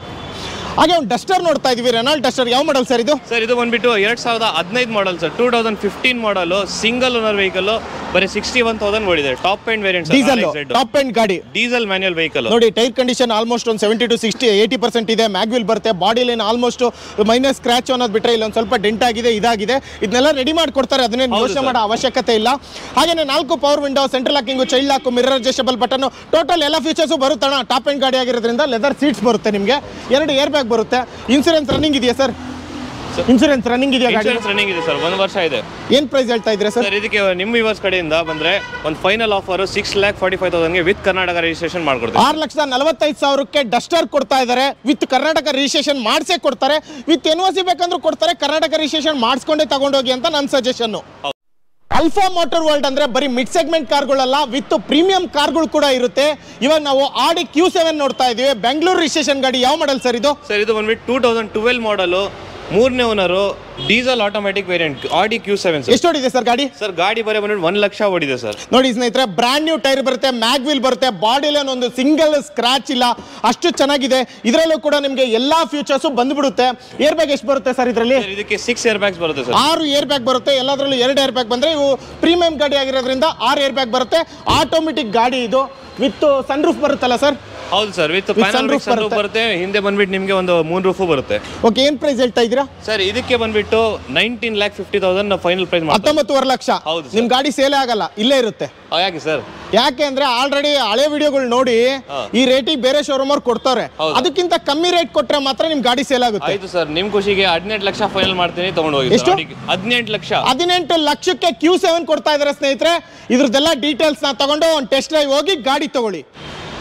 Speaker 1: ಹಾಗೆ ಒಂದು ಡಸ್ಟರ್ ನೋಡ್ತಾ ಇದೀವಿ, ರೆನಾಲ್ಡ್ ಡಸ್ಟರ್. ಯಾವ ಮಾಡಲ್ ಸರ್ ಇದು?
Speaker 2: ಸರ್ ಇದು ಬಂದ್ಬಿಟ್ಟು ಎರಡ್ ಸಾವಿರದ ಹದಿನೈದು model sir. Two thousand fifteen model, single owner vehicle. ಬರೀ ಸಿಕ್ಸ್ಟಿ ಒನ್ ತೌಸಂಡ್ ಓಡಿದೆ. Top end variant,
Speaker 1: diesel top end ಗಾಡಿ,
Speaker 2: ಡೀಸೆಲ್ ಮ್ಯಾನ್ಯುಯಲ್ ವೆಹಿಕಲ್.
Speaker 1: ನೋಡಿ, ಟೈರ್ ಕಂಡೀಷನ್ ಆಲ್ಮೋಸ್ಟ್ ಒಂದು seventy to sixty eighty percent ಇದೆ. ಮ್ಯಾಗ್ ವೀಲ್ ಬರುತ್ತೆ. Body line almost minus scratch ಅನ್ನೋದು ಬಿಟ್ಟರೆ ಇಲ್ಲೊಂದು ಸ್ವಲ್ಪ ಡೆಂಟ್ ಆಗಿದೆ, ಇದಾಗಿದೆ. ಇದನ್ನೆಲ್ಲ ರೆಡಿ ಮಾಡಿ ಕೊಡ್ತಾರೆ. ಅದನ್ನೇನು ಯೋಚನೆ ಮಾಡೋ ಅವಶ್ಯಕತೆ ಇಲ್ಲ. ಹಾಗೇನೆ ನಾಲ್ಕು power window, central locking, child lock, mirror adjustable button, total ಎಲ್ಲ ಫೀಚರ್ಸು ಬರುತ್ತಣ್ಣ. ಟಾಪ್ ಎಂಡ್ ಗಾಡಿ ಆಗಿರೋದ್ರಿಂದ ಲೆದರ್ ಸೀಟ್ಸ್ ಬರುತ್ತೆ ನಿಮಗೆ. ಎರಡು ಏರ್ ಬ್ಯಾಗ್ ಬರುತ್ತೆ. ಇನ್ಸೂರೆನ್ಸ್ ರನ್ನಿಂಗ್ ಇದೆಯಾ ಸರ್? ಇನ್ಸೂರೆನ್ಸ್ ರನ್ನಿಂಗ್ ಇದೆಯಾ ಗಾಡಿ?
Speaker 2: ರನ್ನಿಂಗ್ ಇದೆ ಸರ್, ಒಂದು ವರ್ಷ ಇದೆ.
Speaker 1: ಏನು ಪ್ರೈಸ್ ಹೇಳ್ತಾ ಇದ್ದೀರಾ ಸರ್?
Speaker 2: ಇದಕ್ಕೆ ನಿಮ್ಮ ವ್ಯೂವರ್ಸ್ ಕಡೆಯಿಂದ ಬಂದರೆ ಒಂದು final offer six lakh forty five ತೌಸಂಡ್ಗೆ ವಿತ್ ಕರ್ನಾಟಕ ರಿಜಿಸ್ಟ್ರೇಷನ್ ಮಾಡ್ಕೊಡ್ತೀವಿ.
Speaker 1: ಆರು ಲಕ್ಷದ ನಲವತ್ತೈದು ಸಾವಿರಕ್ಕೆ ಡಸ್ಟರ್ ಕೊಡ್ತಾ ಇದ್ದಾರೆ. ವಿತ್ ಕರ್ನಾಟಕ ರಿಜಿಸ್ಟ್ರೇಷನ್ ಮಾಡಿಸೇ ಕೊಡ್ತಾರೆ. ವಿತ್ ಎನ್ ಒ ಸಿ ಬೇಕಂದ್ರೂ ಕೊಡ್ತಾರೆ. ಕರ್ನಾಟಕ ರಿಜಿಸ್ಟ್ರೇಷನ್ ಮಾಡಿಸ್ಕೊಂಡೇ ತಗೊಂಡೋಗಿ ಅಂತ ನನ್ನ ಸಜೆಷನ್. ಅಲ್ಫಾ ಮೋಟರ್ ವರ್ಲ್ಡ್ ಅಂದ್ರೆ ಬರೀ ಮಿಡ್ ಸೆಗ್ಮೆಂಟ್ ಕಾರ್ಗಳಲ್ಲ, ವಿತ್ ಪ್ರೀಮಿಯಂ ಕಾರ್ಗಳು ಕೂಡ ಇರುತ್ತೆ. ಇವಾಗ ನಾವು ಆಡಿ ಕ್ಯೂ ಸೆವೆನ್ ನೋಡ್ತಾ ಇದೀವಿ. ಬೆಂಗಳೂರು ರಿಜಿಸ್ಟ್ರೇಷನ್ ಗಾಡಿ. ಯಾವ ಮಾಡಲ್ ಸರ್ ಇದು?
Speaker 2: ಸರ್ ಇದು ಬಂದ್ಬಿಟ್ಟು ಟೂ ತೌಸಂಡ್ ಟ್ವೆಲ್ ಮಾಡಲು, ಮೂರನೇ owner, diesel automatic variant, Audi Q seven.
Speaker 1: ಎಷ್ಟು ಓಡಿದೆ ಸರ್ ಗಾಡಿ?
Speaker 2: ಸರ್ ಗಾಡಿ ಬರೀ ಬಂದ್ಬಿಟ್ಟು ಒಂದ್ ಲಕ್ಷ ಓಡಿದೆ ಸರ್.
Speaker 1: ನೋಡಿ ಸ್ನೇಹಿತರೆ, ಬ್ರಾಂಡ್ ನ್ಯೂ ಟೈರ್ ಬರುತ್ತೆ, ಮ್ಯಾಗ್ ವೀಲ್ ಬರುತ್ತೆ, ಬಾಡಿ ಲೈನ್ ಒಂದು ಸಿಂಗಲ್ ಸ್ಕ್ರಾಚ್ ಇಲ್ಲ, ಅಷ್ಟು ಚೆನ್ನಾಗಿದೆ. ಇದರಲ್ಲೂ ಕೂಡ ನಿಮಗೆ ಎಲ್ಲಾ ಫ್ಯೂಚರ್ಸ್ ಬಂದ್ಬಿಡುತ್ತೆ. ಏರ್ ಬ್ಯಾಗ್ ಎಷ್ಟು ಬರುತ್ತೆ ಸರ್ ಇದರಲ್ಲಿ?
Speaker 2: ಇದಕ್ಕೆ ಸಿಕ್ಸ್ ಏರ್ ಬ್ಯಾಗ್ಸ್ ಬರುತ್ತೆ ಸರ್.
Speaker 1: ಆರು ಏರ್ ಬ್ಯಾಗ್ ಬರುತ್ತೆ. ಎಲ್ಲದರಲ್ಲೂ ಎರಡು ಏರ್ ಬ್ಯಾಗ್ ಬಂದ್ರೆ ಇವು ಪ್ರೀಮಿಯಂ ಗಾಡಿ ಆಗಿರೋದ್ರಿಂದ ಆರು ಏರ್ ಬ್ಯಾಗ್ ಬರುತ್ತೆ. ಆಟೋಮೆಟಿಕ್ ಗಾಡಿ ಇದು. ವಿತ್ ಸನ್ ರೂಫ್ ಬರುತ್ತಲ್ಲ ಸರ್?
Speaker 2: ಹೌದು ಸರ್, ವಿತ್ ಸನ್ ರೂಫ್ ಬರುತ್ತೆ. ಹಿಂದೆ ಬಂದ್ಬಿಟ್ಟು ನಿಮಗೆ ಒಂದು ಮೂನ್ ರೂಫ್ ಬರುತ್ತೆ.
Speaker 1: ಓಕೆ, ಏನ್ ಪ್ರೈಸ್ ಹೇಳ್ತಾ ಇದ್ದೀರಾ
Speaker 2: ಸರ್? ಇದಕ್ಕೆ ಬಂದ್ಬಿಟ್ಟು nineteen lakh fifty thousand final price.
Speaker 1: ಹತ್ತೊಂಬತ್ತುವರೆ ಲಕ್ಷ. ನಿಮ್ ಗಾಡಿ ಸೇಲ್ ಆಗಲ್ಲ, ಇಲ್ಲೇ ಇರುತ್ತೆ.
Speaker 2: ಯಾಕೆ ಸರ್?
Speaker 1: ಯಾಕೆ ಅಂದ್ರೆ ಆಲ್ರೆಡಿ ಹಳೆ ವಿಡಿಯೋಗಳು ನೋಡಿ ಈ ರೇಟಿಗೆ ಬೇರೆ ಶೋರೂಮ್ ಅವ್ರು ಕೊಡ್ತಾರೆ. ಅದಕ್ಕಿಂತ ಕಮ್ಮಿ ರೇಟ್ ಕೊಟ್ರೆ ಮಾತ್ರ ನಿಮ್ ಗಾಡಿ ಸೇಲ್ ಆಗುತ್ತೆ.
Speaker 2: ಆಯ್ತು ಸರ್, ನಿಮ್ ಖುಷಿಗೆ ಹದಿನೆಂಟು ಲಕ್ಷ ಫೈನಲ್ ಮಾಡ್ತೀನಿ, ತಗೊಂಡು ಹೋಗಿ. ಎಷ್ಟು? ಹದಿನೆಂಟು ಲಕ್ಷ. ಹದಿನೆಂಟು
Speaker 1: ಲಕ್ಷಕ್ಕೆ ಕ್ಯೂ ಸೆವೆನ್ ಕೊಡ್ತಾ ಇದಾರೆ ಸ್ನೇಹಿತರೆ. ಇದ್ರದ್ದೆಲ್ಲ ಡೀಟೇಲ್ಸ್ ನ ತಗೊಂಡು ಒಂದು ಟೆಸ್ಟ್ ಡ್ರೈವ್ ಹೋಗಿ ಗಾಡಿ ತಗೊಳ್ಳಿ.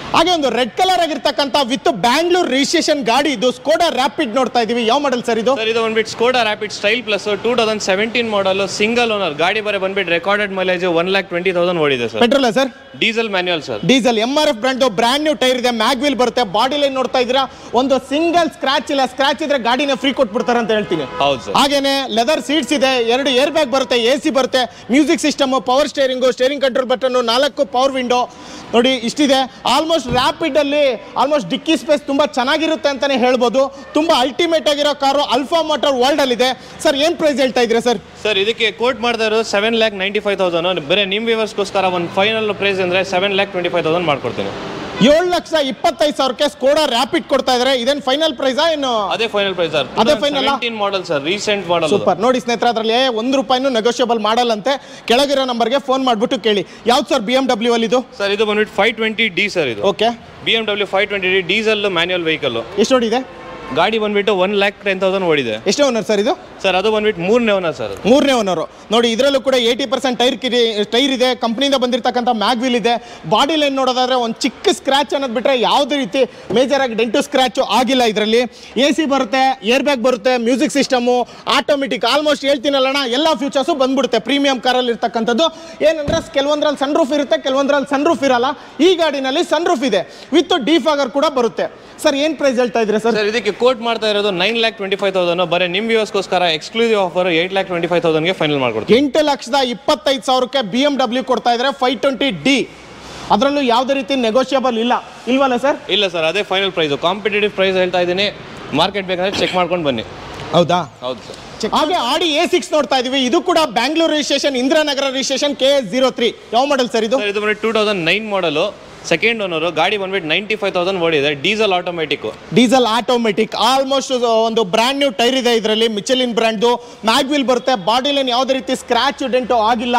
Speaker 1: ಹಾಗೆ ಒಂದು ರೆಡ್ ಕಲರ್ ಆಗಿರ್ತಕ್ಕಂಥ ವಿತ್ ಬ್ಯಾಂಗ್ಳೂರ್ ರಿಜಿಸ್ಟ್ರೇಷನ್ ಗಾಡಿ ಇದು ಸ್ಕೋಡಾ ರ್ಯಾಪಿಡ್ ನೋಡ್ತಾ ಇದೀವಿ. ಯಾವ ಮಾಡೆಲ್ ಸರ್ ಇದು?
Speaker 2: ಸರ್ ಇದು ಬಂದ್ಬಿಟ್ಟು Skoda Rapid style plus two thousand seventeen model single owner ಗಾಡಿ ಬರೀ ಬಂದ್ಬಿಟ್ಟು recorded mileage one lakh twenty thousand ಓಡಿದೆ sir.
Speaker 1: Petrol sir?
Speaker 2: Diesel manual sir.
Speaker 1: Diesel M R F brand brand new tyre ಇದೆ, mag wheel ಬರುತ್ತೆ. Body line ನೋಡ್ತಾ ಇದ್ದೀರಾ, ಒಂದು single scratch ಇಲ್ಲ. ಸ್ಕ್ರಾಚ್ ಇದ್ರೆ ಗಾಡಿನ ಫ್ರೀ ಕೊಟ್ಬಿಡ್ತಾರೆ ಅಂತ ಹೇಳ್ತೀನಿ.
Speaker 2: ಹೌದು ಸರ್.
Speaker 1: ಹಾಗೇನೆ ಲೆದರ್ ಸೀಟ್ಸ್ ಇದೆ, ಎರಡು ಏರ್ ಬ್ಯಾಗ್ ಬರುತ್ತೆ, ಎ ಸಿ ಬರುತ್ತೆ, music system, power steering, steering control button, ನಾಲ್ಕು ಪವರ್ ವಿಂಡೋ ನೋಡಿ ಇಷ್ಟಿದೆ. ಆಲ್ಮೋಸ್ಟ್ ರ್ಯಾಪಿಡ್ ಅಲ್ಲಿ ಆಲ್ಮೋಸ್ಟ್ ಡಿಕ್ಕಿ ಸ್ಪೇಸ್ ತುಂಬಾ ಚೆನ್ನಾಗಿರುತ್ತೆ ಅಂತಾನೆ ಹೇಳ್ಬೋದು. ತುಂಬಾ ಅಲ್ಟಿಮೇಟ್ ಆಗಿರೋ ಕಾರು ಅಲ್ಫಾ ಮೋಟಾರ್ ವರ್ಲ್ಡ್ ಅಲ್ಲಿ ಇದೆ. ಸರ್ ಏನ್ ಪ್ರೈಸ್ ಹೇಳ್ತಾ ಇದ್ರೆ ಸರ್?
Speaker 2: ಸರ್ ಇದಕ್ಕೆ ಕೋಟ್ ಮಾಡ್ತಾ ಇರೋದು seven lakh ninety five thousand. ಬರೀ ನಿಮ್ ವ್ಯೂವರ್ಸ್ಗೋಸ್ಕರ ಒಂದು ಫೈನಲ್ ಪ್ರೈಸ್ ಅಂದ್ರೆ seven lakh twenty five thousand ಮಾಡ್ಕೊಡ್ತೀನಿ.
Speaker 1: ಏಳು ಲಕ್ಷ ಇಪ್ಪತ್ತೈದು ಸಾವಿರಕ್ಕೆ ಸ್ಕೋಡಾ ರ್ಯಾಪಿಡ್ ಕೊಡ್ತಾ ಇದ್ದಾರೆ. ಇದೇನು ಫೈನಲ್ ಪ್ರೈಸ್? ಏನು
Speaker 2: ಅದೇ ಫೈನಲ್ ಪ್ರೈಸ್ ಸರ್.
Speaker 1: ಅದೇ final
Speaker 2: model sir, recent model.
Speaker 1: Super. ನೋಡಿ ಸ್ನೇಹಿತರೆ, ಅದರಲ್ಲಿ ಒಂದು ರೂಪಾಯಿನೂ ನೆಗೋಷಿಯಬಲ್ ಮಾಡಲ್ಲ ಅಂತೆ. ಕೆಳಗಿರೋ ನಂಬರ್ಗೆ ಫೋನ್ ಮಾಡ್ಬಿಟ್ಟು ಕೇಳಿ. ಯಾವ್ದು ಸರ್ ಬಿ ಎಂ ಡಬ್ಲ್ಯೂ ಅಲ್ಲಿ ಇದು?
Speaker 2: ಸರ್ ಇದು ಬಂದ್ಬಿಟ್ಟು ಫೈವ್ ಟ್ವೆಂಟಿ ಡಿ ಸರ್. ಇದು
Speaker 1: okay,
Speaker 2: B M W five twenty D diesel manual vehicle.
Speaker 1: ಎಷ್ಟು ಓಡಿದೆ
Speaker 2: ಗಾಡಿ ಬಂದ್ಬಿಟ್ಟು ಒನ್ ಲ್ಯಾಕ್ ಟೆನ್ ತೌಸಂಡ್ ಓಡಿದೆ.
Speaker 1: ಎಷ್ಟೇ ಓನರ್ ಸರ್ ಇದು?
Speaker 2: ಸರ್ ಅದು ಬಂದ್ಬಿಟ್ಟು ಮೂರನೇ ಓನರ್ ಸರ್.
Speaker 1: ಮೂರನೇ ಓನರು. ನೋಡಿ ಇದರಲ್ಲೂ ಕೂಡ ಏಯ್ಟಿ ಪರ್ಸೆಂಟ್ ಟೈರ್ ಟೈರ್ ಇದೆ, ಕಂಪ್ನಿಯಿಂದ ಬಂದಿರತಕ್ಕಂಥ ಮ್ಯಾಗ್ವಿಲ್ ಇದೆ. ಬಾಡಿ ಲೈನ್ ನೋಡೋದಾದ್ರೆ ಒಂದು ಚಿಕ್ಕ ಸ್ಕ್ರಾಚ್ ಅನ್ನೋದು ಬಿಟ್ಟರೆ ಯಾವುದೇ ರೀತಿ ಮೇಜರ್ ಆಗಿ ಡೆಂಟು ಸ್ಕ್ರಾಚು ಆಗಿಲ್ಲ. ಇದರಲ್ಲಿ ಎ ಸಿ ಬರುತ್ತೆ, ಏರ್ ಬ್ಯಾಗ್ ಬರುತ್ತೆ, ಮ್ಯೂಸಿಕ್ ಸಿಸ್ಟಮು, ಆಟೋಮೆಟಿಕ್. ಆಲ್ಮೋಸ್ಟ್ ಹೇಳ್ತೀನಲ್ಲಣ್ಣ, ಎಲ್ಲ ಫ್ಯೂಚರ್ಸು ಬಂದ್ಬಿಡುತ್ತೆ ಪ್ರೀಮಿಯಂ ಕಾರಲ್ಲಿ ಇರ್ತಕ್ಕಂಥದ್ದು. ಏನಂದ್ರೆ ಕೆಲವೊಂದ್ರಲ್ಲಿ ಸನ್ ರೂಫ್ ಇರುತ್ತೆ, ಕೆಲವೊಂದ್ರಲ್ಲಿ ಸನ್ ರೂಫ್ ಇರಲ್ಲ. ಈ ಗಾಡಿನಲ್ಲಿ ಸನ್ ರೂಫ್ ಇದೆ, ವಿತ್ ಡಿಫಾಗರ್ ಕೂಡ ಬರುತ್ತೆ. ಸರ್ ಏನು ಪ್ರೈಸ್ ಹೇಳ್ತಾ ಇದ್ರೆ ಸರ್?
Speaker 2: ಸರ್ ಇದಕ್ಕೆ ಕೋಟ್ ಮಾಡ್ತಾ ಇರೋದು nine lakh twenty five thousand. ಬರೀ ನಿಮ್ಮ ವ್ಯೂವರ್ಸ್ಗೋಸ್ಕರ exclusive offer eight lakh twenty five ತೌಸಂಡ್ಗೆ ಫೈನಲ್ ಮಾಡ್ಕೊಡ್ತೀವಿ.
Speaker 1: ಎಂಟು ಲಕ್ಷದ ಇಪ್ಪತ್ತೈದು ಸಾವಿರಕ್ಕೆ ಬಿ ಎಂ ಡಬ್ಲ್ಯೂ ಕೊಡ್ತಾ ಇದ್ದಾರೆ ಫೈವ್ ಟ್ವೆಂಟಿ ಡಿ. ಅದರಲ್ಲೂ ಯಾವುದೇ ರೀತಿ ನೆಗೋಷಿಯಬಲ್ ಇಲ್ಲ ಇಲ್ವಲ್ಲ ಸರ್?
Speaker 2: ಇಲ್ಲ ಸರ್, ಅದೇ ಫೈನಲ್ ಪ್ರೈಸ್. ಕಾಂಪಿಟೇಟಿವ್ ಪ್ರೈಸ್ ಹೇಳ್ತಾ ಇದ್ದೀನಿ, ಮಾರ್ಕೆಟ್ ಬೇಕಂದ್ರೆ ಚೆಕ್ ಮಾಡ್ಕೊಂಡು ಬನ್ನಿ.
Speaker 1: ಹೌದಾ?
Speaker 2: ಹೌದು ಸರ್.
Speaker 1: ಹಾಗೆ ಆಡಿ ಎ ಸಿಕ್ಸ್ ನೋಡ್ತಾ ಇದೀವಿ. ಇದು ಕೂಡ Bangalore registration, Indiranagar registration, K S zero three. ಯಾವ ಮಾಡೆಲ್ ಸರ್ ಇದು?
Speaker 2: ಇದು ಬಂದ್ಬಿಟ್ಟು two thousand nine model, second owner. ಗಾಡಿ ಬಂದ್ಬಿಟ್ಟು ನೈಂಟಿ ಫೈವ್ ತೌಸಂಡ್ ಓಡಿದೆ. Diesel automatic.
Speaker 1: Diesel automatic. Almost ಒಂದು ಬ್ರ್ಯಾಂಡ್ ನ್ಯೂ ಟೈರ್ ಇದೆ ಇದರಲ್ಲಿ, ಮಿಚೆಲಿನ್ ಬ್ರ್ಯಾಂಡ್ದು. ಮ್ಯಾಗ್ವಿಲ್ ಬರುತ್ತೆ. ಬಾಡಿ ಲೈನ್ ಯಾವುದೇ ರೀತಿ ಸ್ಕ್ರಾಚ್ ಡೆಂಟು ಆಗಿಲ್ಲ.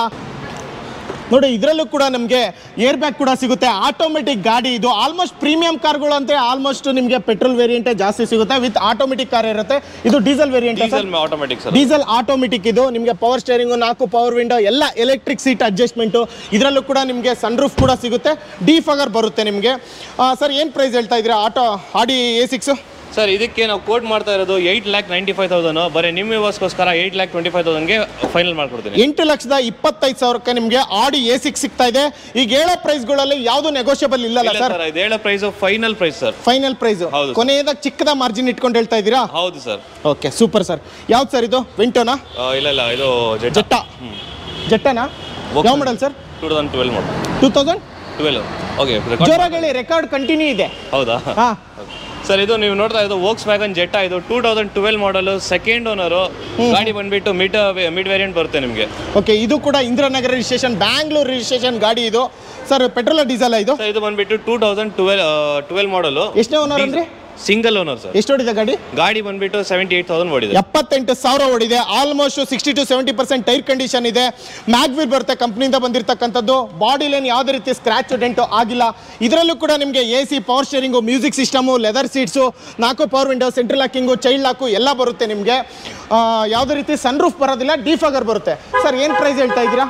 Speaker 1: ನೋಡಿ ಇದರಲ್ಲೂ ಕೂಡ ನಮಗೆ ಏರ್ ಬ್ಯಾಗ್ ಕೂಡ ಸಿಗುತ್ತೆ. ಆಟೋಮೆಟಿಕ್ ಗಾಡಿ ಇದು. ಆಲ್ಮೋಸ್ಟ್ ಪ್ರೀಮಿಯಂ ಕಾರ್ಗಳು ಅಂತ ಆಲ್ಮೋಸ್ಟ್ ನಿಮಗೆ ಪೆಟ್ರೋಲ್ ವೇರಿಯಂಟೇ ಜಾಸ್ತಿ ಸಿಗುತ್ತೆ, ವಿತ್ ಆಟೋಮೆಟಿಕ್ ಕಾರ್ ಇರುತ್ತೆ. ಇದು diesel variant.
Speaker 2: Automatic
Speaker 1: diesel automatic. ಇದು ನಿಮಗೆ ಪವರ್ ಸ್ಟೇರಿಂಗು, ನಾಲ್ಕು ಪವರ್ ವಿಂಡೋ, ಎಲ್ಲ ಎಲೆಕ್ಟ್ರಿಕ್ ಸೀಟ್ ಅಡ್ಜಸ್ಟ್ಮೆಂಟು. ಇದರಲ್ಲೂ ಕೂಡ ನಿಮಗೆ ಸನ್ ರೂಫ್ ಕೂಡ ಸಿಗುತ್ತೆ, ಡಿಫಾಗರ್ ಬರುತ್ತೆ ನಿಮಗೆ. ಸರ್ ಏನು ಪ್ರೈಸ್ ಹೇಳ್ತಾ ಇದ್ದೀರಾ ಆಟೋ ಆಡಿ ಎ ಸಿಕ್ಸ್?
Speaker 2: ಸರ್ ಇದಕ್ಕೆ ನಾವು ಕೋಟ್ ಮಾಡ್ತಾ ಇರೋದು eight lakh ninety five thousand. ಬರೀ ನಿಮ್ಮ ವ್ಯೂವರ್ಸ್ಗೋಸ್ಕರ ಏಟ್ ಲ್ಯಾಕ್ ಟ್ವೆಂಟಿ ಫೈವ್ ತೌಸಂಡ್ಗೆ ಫೈನಲ್ ಮಾಡ್ಕೊಡ್ತೀನಿ.
Speaker 1: ಎಂಟು ಲಕ್ಷದ ಇಪ್ಪತ್ತೈದು ಸಾವಿರಕ್ಕೆ ನಿಮಗೆ ಆಡಿ ಎ ಸಿಕ್ಸ್ ಸಿಗ್ತಾ ಇದೆ. ಈಗ ಹೇಳೋ ಪ್ರೈಸ್ಗಳಲ್ಲಿ ಯಾವುದು ನೆಗೋಷಿಯಬಲ್ ಇಲ್ಲ ಸರ್?
Speaker 2: ಇದು ಹೇಳೋ price final price sir.
Speaker 1: Final price. ಕೊನೆಯದಾಗ ಚಿಕ್ಕದ ಮಾರ್ಜಿನ್ ಇಟ್ಕೊಂಡು ಹೇಳ್ತಾ ಇದ್ದೀರಾ?
Speaker 2: ಹೌದು ಸರ್.
Speaker 1: Okay, super sir. ಯಾವ್ದು ಸರ್ ಇದು? ವೆಂಟೋನಾ?
Speaker 2: ಇಲ್ಲ ಇಲ್ಲ, ಇದು
Speaker 1: ಜೆಟ್ಟ. ಜೆಟ್ಟನಾ? ಯಾವ model sir?
Speaker 2: Two thousand twelve model.
Speaker 1: Two thousand
Speaker 2: twelve. Okay,
Speaker 1: ಜೋರಾಗಿ ರೆಕಾರ್ಡ್ ಕಂಟಿನ್ಯೂ ಇದೆ.
Speaker 2: ಹೌದಾ?
Speaker 1: ಹಾಂ
Speaker 2: ಸರ್, ಇದು ನೀವು ನೋಡ್ತಾ ಇದ್ದು ವೋಕ್ಸ್ ವ್ಯಾಗನ್ ಜೆಟ್ಟಾ. ಇದು two thousand twelve model, second owner. ಗಾಡಿ ಬಂದ್ಬಿಟ್ಟು ಮಿಡ್ ಮಿಡ್ ವೇರಿಯಂಟ್ ಬರುತ್ತೆ ನಿಮಗೆ.
Speaker 1: ಓಕೆ, ಇದು ಕೂಡ ಇಂದಿರಾನಗರ ರಿಜಿಸ್ಟ್ರೇಷನ್, ಬ್ಯಾಂಗ್ಳೂರ್ ರಿಜಿಸ್ಟ್ರೇಷನ್ ಗಾಡಿ ಇದು. ಸರ್ ಪೆಟ್ರೋಲ್ ಡೀಸೆಲ್ ಇದು?
Speaker 2: ಇದು ಬಂದ್ಬಿಟ್ಟು ಟೂ ತೌಸಂಡ್ ಟ್ವೆಲ್ ಟ್ವೆಲ್ ಮಾಡಲು.
Speaker 1: ಎಷ್ಟನೇ ಓನರ್ ಅಂದ್ರೆ?
Speaker 2: Single owner sir.
Speaker 1: ಎಷ್ಟು ಓಡಿದೆ ಗಾಡಿ?
Speaker 2: ಗಾಡಿ ಬಂದ್ಬಿಟ್ಟು ಸೆವೆಂಟಿ ಏಟ್ ತೌಸಂಡ್ ಓಡಿದೆ.
Speaker 1: ಎಪ್ಪತ್ತೆಂಟು ಸಾವಿರ ಓಡಿದೆ. Almost sixty to seventy percent tyre condition ಇದೆ. ಮ್ಯಾಗ್ವಿಲ್ ಬರುತ್ತೆ, ಕಂಪ್ನಿಯಿಂದ ಬಂದಿರತಕ್ಕಂಥದ್ದು. ಬಾಡಿ ಲೈನ್ ಯಾವುದೇ ರೀತಿ ಸ್ಕ್ರಾಚ್ ಡೆಂಟು ಆಗಿಲ್ಲ. ಇದರಲ್ಲೂ ಕೂಡ ನಿಮಗೆ A C, power steering, music system, leather seats, ನಾಲ್ಕು power window, central locking, child lock ಎಲ್ಲ ಬರುತ್ತೆ ನಿಮಗೆ. ಯಾವುದೇ ರೀತಿ ಸನ್ ರೂಫ್ ಬರೋದಿಲ್ಲ, ಡಿಫಾಗರ್ ಬರುತ್ತೆ. ಸರ್ ಏನು ಪ್ರೈಸ್ ಹೇಳ್ತಾ ಇದ್ದೀರಾ?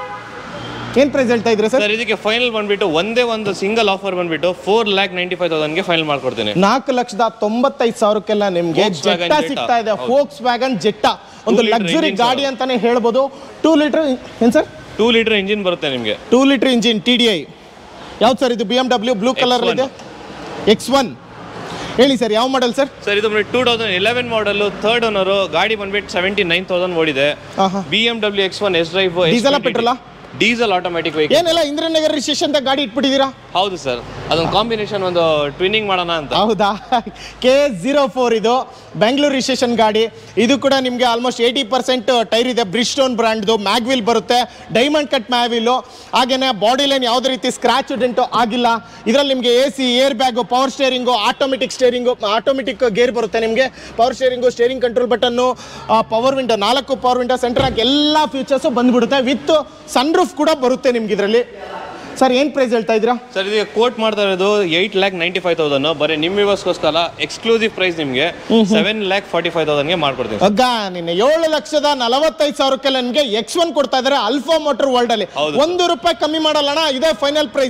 Speaker 1: ಏನು ಪ್ರೈಸ್ ಹೇಳ್ತಾ ಇದ್ರೆ ಸರ್?
Speaker 2: ಇದಕ್ಕೆ ಫೈನಲ್ ಬಂದ್ಬಿಟ್ಟು ಒಂದೇ ಒಂದು ಸಿಂಗಲ್ ಆಫರ್ ಬಂದ್ಬಿಟ್ಟು ಫೋರ್ ಲ್ಯಾಕ್ ನೈಂಟಿ ಫೈವ್ ತೌಸಂಡ್ಗೆ ಫೈನಲ್ ಮಾಡ್ಕೊಡ್ತೀನಿ.
Speaker 1: ನಾಲ್ಕು ಲಕ್ಷದ ತೊಂಬತ್ತೈದು ಸಾವಿರಕ್ಕೆಲ್ಲ ನಿಮಗೆ ಜೆಟ್ಟಾ ಸಿಗ್ತಾ ಇದೆ. ವೋಕ್ಸ್ ವ್ಯಾಗನ್ ಜೆಟ್ಟಾ ಒಂದು ಲಕ್ಸುರಿ ಗಾಡಿ ಅಂತಾನೆ ಹೇಳ್ಬೋದು. ಟೂ ಲೀಟರ್ ಏನು ಸರ್?
Speaker 2: ಟೂ ಲೀಟರ್ ಇಂಜಿನ್ ಬರುತ್ತೆ ನಿಮಗೆ.
Speaker 1: Two litre engine T D I. ಯಾವ್ದು ಸರ್ ಇದು? B M W blue colour ಇದೆ. X one. ಹೇಳಿ ಸರ್, ಯಾವ ಮಾಡಲ್ ಸರ್?
Speaker 2: ಸರ್ ಇದು two thousand eleven model, third owner. ಗಾಡಿ ಬಂದ್ಬಿಟ್ಟು ಸೆವೆಂಟಿ ನೈನ್ ತೌಸಂಡ್ ಓಡಿದೆ. B M W X one S drive.
Speaker 1: Diesel ಪೆಟ್ರೋಲಾ?
Speaker 2: Diesel automatic vehicle.
Speaker 1: ಏನೆಲ್ಲ Indiranagar registration ಗಾಡಿ ಇಟ್ಬಿಟ್ಟಿದ್ದೀರಾ?
Speaker 2: ಹೌದು ಸರ್, ಅದೊಂದು ಕಾಂಬಿನೇಷನ್, ಒಂದು ಟ್ವಿನ್ನಿಂಗ್ ಮಾಡೋಣ ಅಂತ.
Speaker 1: ಹೌದಾ? ಕೆ ಎಸ್ ಜೀರೋ ಫೋರ್ ಇದು ಬೆಂಗಳೂರು ರಿಜಿಸ್ಟ್ರೇಷನ್ ಗಾಡಿ. ಇದು ಕೂಡ ನಿಮಗೆ ಆಲ್ಮೋಸ್ಟ್ ಏಯ್ಟಿ ಪರ್ಸೆಂಟ್ ಟೈರ್ ಇದೆ. ಬ್ರಿಸ್ಟೋನ್ ಬ್ರ್ಯಾಂಡ್ದು. ಮ್ಯಾಗ್ವಿಲ್ ಬರುತ್ತೆ, ಡೈಮಂಡ್ ಕಟ್ ಮ್ಯಾವಿಲು. ಹಾಗೇನೆ ಬಾಡಿ ಲೈನ್ ಯಾವುದೇ ರೀತಿ ಸ್ಕ್ರಾಚ್ ಡೆಂಟು ಆಗಿಲ್ಲ. ಇದರಲ್ಲಿ ನಿಮಗೆ A C, air bag, power steering, automatic steering, automatic gear ಬರುತ್ತೆ ನಿಮಗೆ. Power steering, steering control button, power window, ನಾಲ್ಕು ಪವರ್ ವಿಂಡೋ, ಸೆಂಟರ್ ಹಾಕಿ ಎಲ್ಲ ಫೀಚರ್ಸು ಬಂದ್ಬಿಡುತ್ತೆ. ವಿತ್ ಸನ್ ರೂಫ್ ಕೂಡ ಬರುತ್ತೆ ನಿಮ್ಗೆ ಇದರಲ್ಲಿ. ಸರ್ ಏನು ಪ್ರೈಸ್ ಹೇಳ್ತಾ ಇದ್ದೀರಾ?
Speaker 2: ಸರ್ ಇದಕ್ಕೆ ಕೋಟ್ ಮಾಡ್ತಾ ಇರೋದು eight lakh ninety five thousand. ಬರೀ ನಿಮ್ಮ ವ್ಯೂವರ್ಸ್ಗೋಸ್ಕರ ಎಕ್ಸ್ಕ್ಲೂಸಿವ್ ಪ್ರೈಸ್ ನಿಮಗೆ ಸೆವೆನ್ ಲ್ಯಾಕ್ ಫಾರ್ಟಿ ಫೈವ್ ತೌಸಂಡ್ಗೆ ಮಾಡ್ಕೊಡ್ತೀನಿ.
Speaker 1: ಅಗ್ಗ ನಿನ್ನೆ ಏಳು ಲಕ್ಷದ ನಲವತ್ತೈದು ಸಾವಿರಕ್ಕೆಲ್ಲ ನಿಮಗೆ ಎಕ್ಸ್ ಒನ್ ಕೊಡ್ತಾ ಇದ್ದಾರೆ ಅಲ್ಫಾ ಮೋಟರ್ ವರ್ಲ್ಡ್ ಅಲ್ಲಿ. ಒಂದು ರೂಪಾಯಿ ಕಮ್ಮಿ ಮಾಡಲ್ಲಣ್ಣ, ಇದೇ ಫೈನಲ್ ಪ್ರೈಸ್.